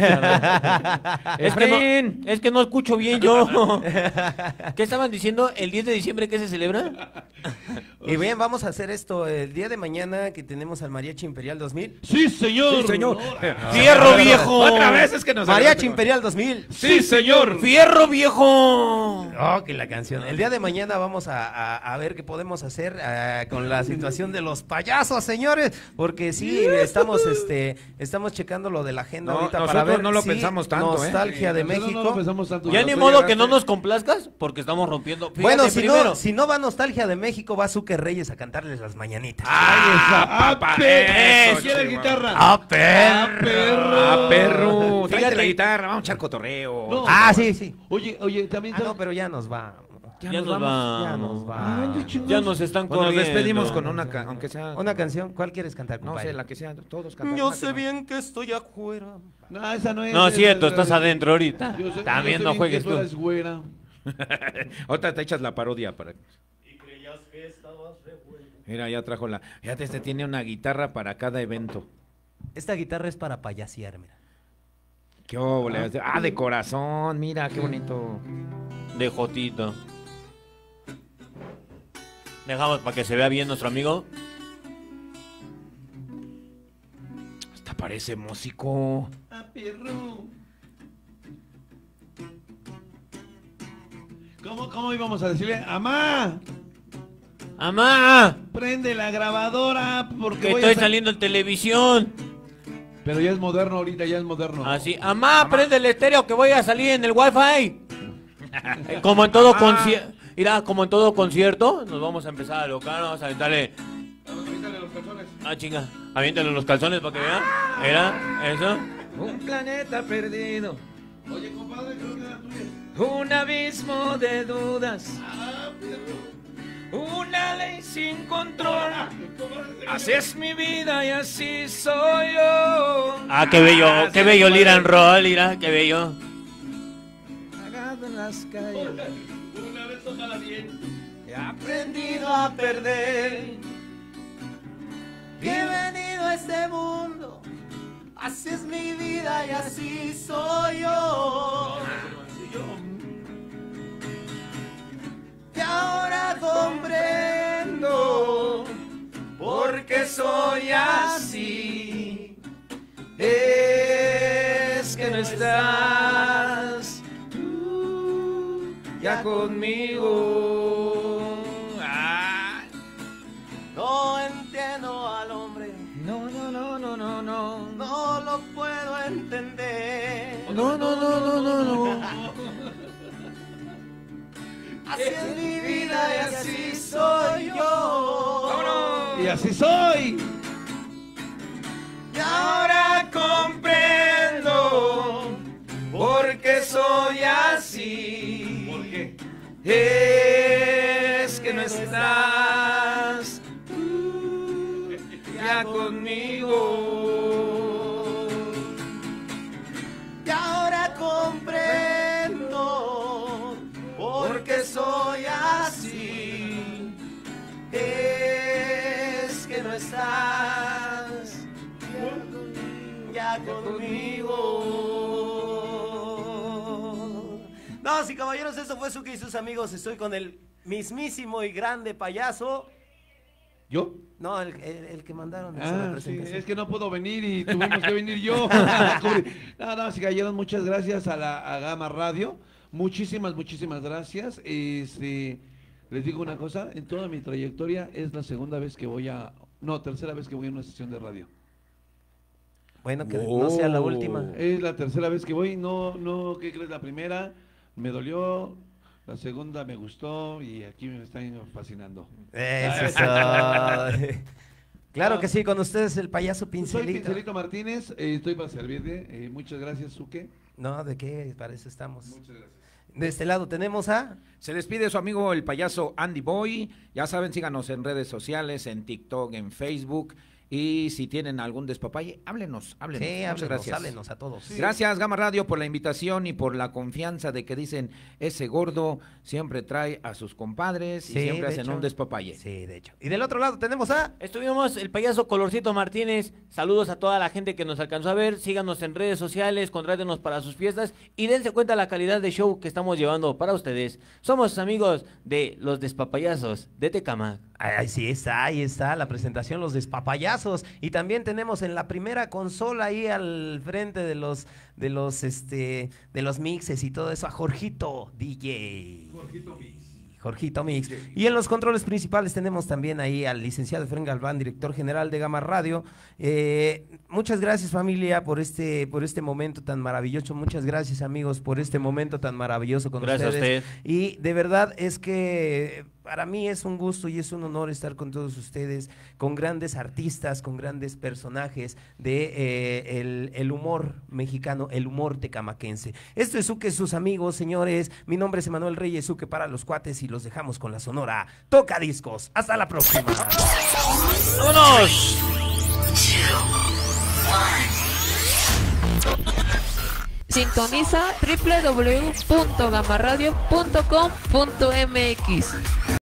Es que no escucho bien yo. ¿Qué estaban diciendo? ¿El 10 de diciembre qué se celebra? Y bien, vamos a hacer esto el día de mañana que tenemos al Mariachi Imperial 2000. Sí, señor. Sí, señor. ¡Fierro, viejo! Otra vez es que nos Mariachi Imperial 2000. Sí, señor. ¡Fierro, viejo! Oh, que la canción. El día de mañana vamos a ver qué podemos hacer con la situación de los payasos, señores, porque sí, estamos checando lo de la agenda No, ahorita para nosotros ver no lo si pensamos tanto, Nostalgia de Nosotros México. No lo pensamos tanto. Ya Tú ni modo que llegaste. no nos complazcas, porque estamos rompiendo. Fíjate, Bueno, primero, si no va Nostalgia de México, va Zucker Reyes a cantarles las mañanitas. ¡Ah, papá, perro! eso, ¿Quiere chihuahua. guitarra? ¡Ah, perro! Ah, perro. Tráete Fíjate. la guitarra, vamos a echar cotorreo. No. Ah, sí, sí. Oye, también... Ah, no, pero ya nos va. ya nos vamos. Ya nos va. Ay, chingos. Ya nos están Bueno, nos corriendo. despedimos con una, aunque sea... Una canción, ¿cuál quieres cantar, No compadre? sé, la que sea, todos cantamos. Yo una sé que no. bien que estoy afuera. No, esa no es. No, es cierto, esa- estás adentro ahorita. Yo sé- También yo sé no bien juegues que tú. eres güera. Ahorita te echas la parodia para... Y creías que estabas revuelto. Mira, ya trajo la... Fíjate, este tiene una guitarra para cada evento. Esta guitarra es para payasear, mira. Qué óvole. De corazón, mira, qué bonito. De Jotito. Dejamos para que se vea bien nuestro amigo. Hasta parece músico. Ah, perro. ¿Cómo íbamos a decirle? ¡Amá! ¡Amá! Prende la grabadora porque Que voy estoy a saliendo en televisión. Pero ya es moderno ahorita, ya es moderno. Así. ¡Amá! Prende el estéreo que voy a salir en el wifi. Como en todo concierto. Mira, como en todo concierto, nos vamos a empezar a alocar, vamos a aventarle. Ah, chinga. Aviéntale los calzones para que vean. Mira, eso. Un planeta perdido. Oye, compadre, creo que era tuya. Un abismo de dudas. Una ley sin control. Así es mi vida y así soy yo. Ah, qué bello Lira and Roll, mira, qué bello. Cagado en las calles. Una vez tócala bien. He aprendido a perder. Bienvenido a este mundo. Así es mi vida y así soy yo. Y ahora comprendo por qué soy así. Es que no estás tú Ya conmigo. No entiendo al hombre, No, no, no, no, no, no. no lo puedo entender. No, no, no, no, no, no. Así es mi vida y así soy yo. ¡Vámonos! Y así soy. Y ahora comprendo por qué soy así. ¿Por qué? Es que no estás tú ya conmigo. Y ahora comprendo por qué soy así. Es que no estás ya conmigo. Damas y caballeros, esto fue Zuki y sus amigos. Estoy con el mismísimo y grande payaso. ¿Yo? No, el que mandaron. a hacer la Ah, sí, presentación. es que no puedo venir y tuvimos que venir yo. Nada, sí, cayeron, muchas gracias a Gama Radio. Muchísimas gracias. Les digo una cosa, en toda mi trayectoria es la tercera vez que voy a una sesión de radio. Bueno, que no sea la última. Es la tercera vez que voy, no, ¿qué crees? La primera me dolió, la segunda me gustó y aquí me están fascinando. Eso es. Claro que sí, con ustedes el payaso Soy Pincelito. Pincelito Martínez, estoy para servirle. Muchas gracias, Suque. No, ¿de qué? Para eso estamos. Muchas gracias. De este lado tenemos a... Se despide su amigo el payaso Andy Boy. Ya saben, síganos en redes sociales, en TikTok, en Facebook. Y si tienen algún despapalle, háblenos. Sí, Muchas háblenos, gracias. háblenos a todos. Gracias, Gama Radio, por la invitación y por la confianza de que dicen, ese gordo siempre trae a sus compadres y Sí, siempre de hacen hecho. un despapalle. Sí, de hecho. Y del otro lado tenemos a... Estuvimos el payaso Colorcito Martínez. Saludos a toda la gente que nos alcanzó a ver. Síganos en redes sociales, contrátenos para sus fiestas y dense cuenta la calidad de show que estamos llevando para ustedes. Somos amigos de los Despapayazos de Tecamac. Ahí está la presentación, los Despapayazos. Y también tenemos en la primera consola ahí al frente de los mixes y todo eso a Jorgito DJ. Jorgito Mix. Y en los controles principales tenemos también ahí al licenciado Efraín Galván, director general de Gama Radio. Muchas gracias, familia, por este momento tan maravilloso. Muchas gracias, amigos, por este momento tan maravilloso con Gracias ustedes. a usted. Y de verdad es que para mí es un gusto y es un honor estar con todos ustedes, con grandes artistas, con grandes personajes de el humor mexicano, el humor tecamaquense. Esto es Suque, sus amigos, señores. Mi nombre es Emanuel Reyes, Suque para los cuates, y los dejamos con la sonora Toca Discos. Hasta la próxima. ¡Vámonos! Sintoniza www.gamaradio.com.mx.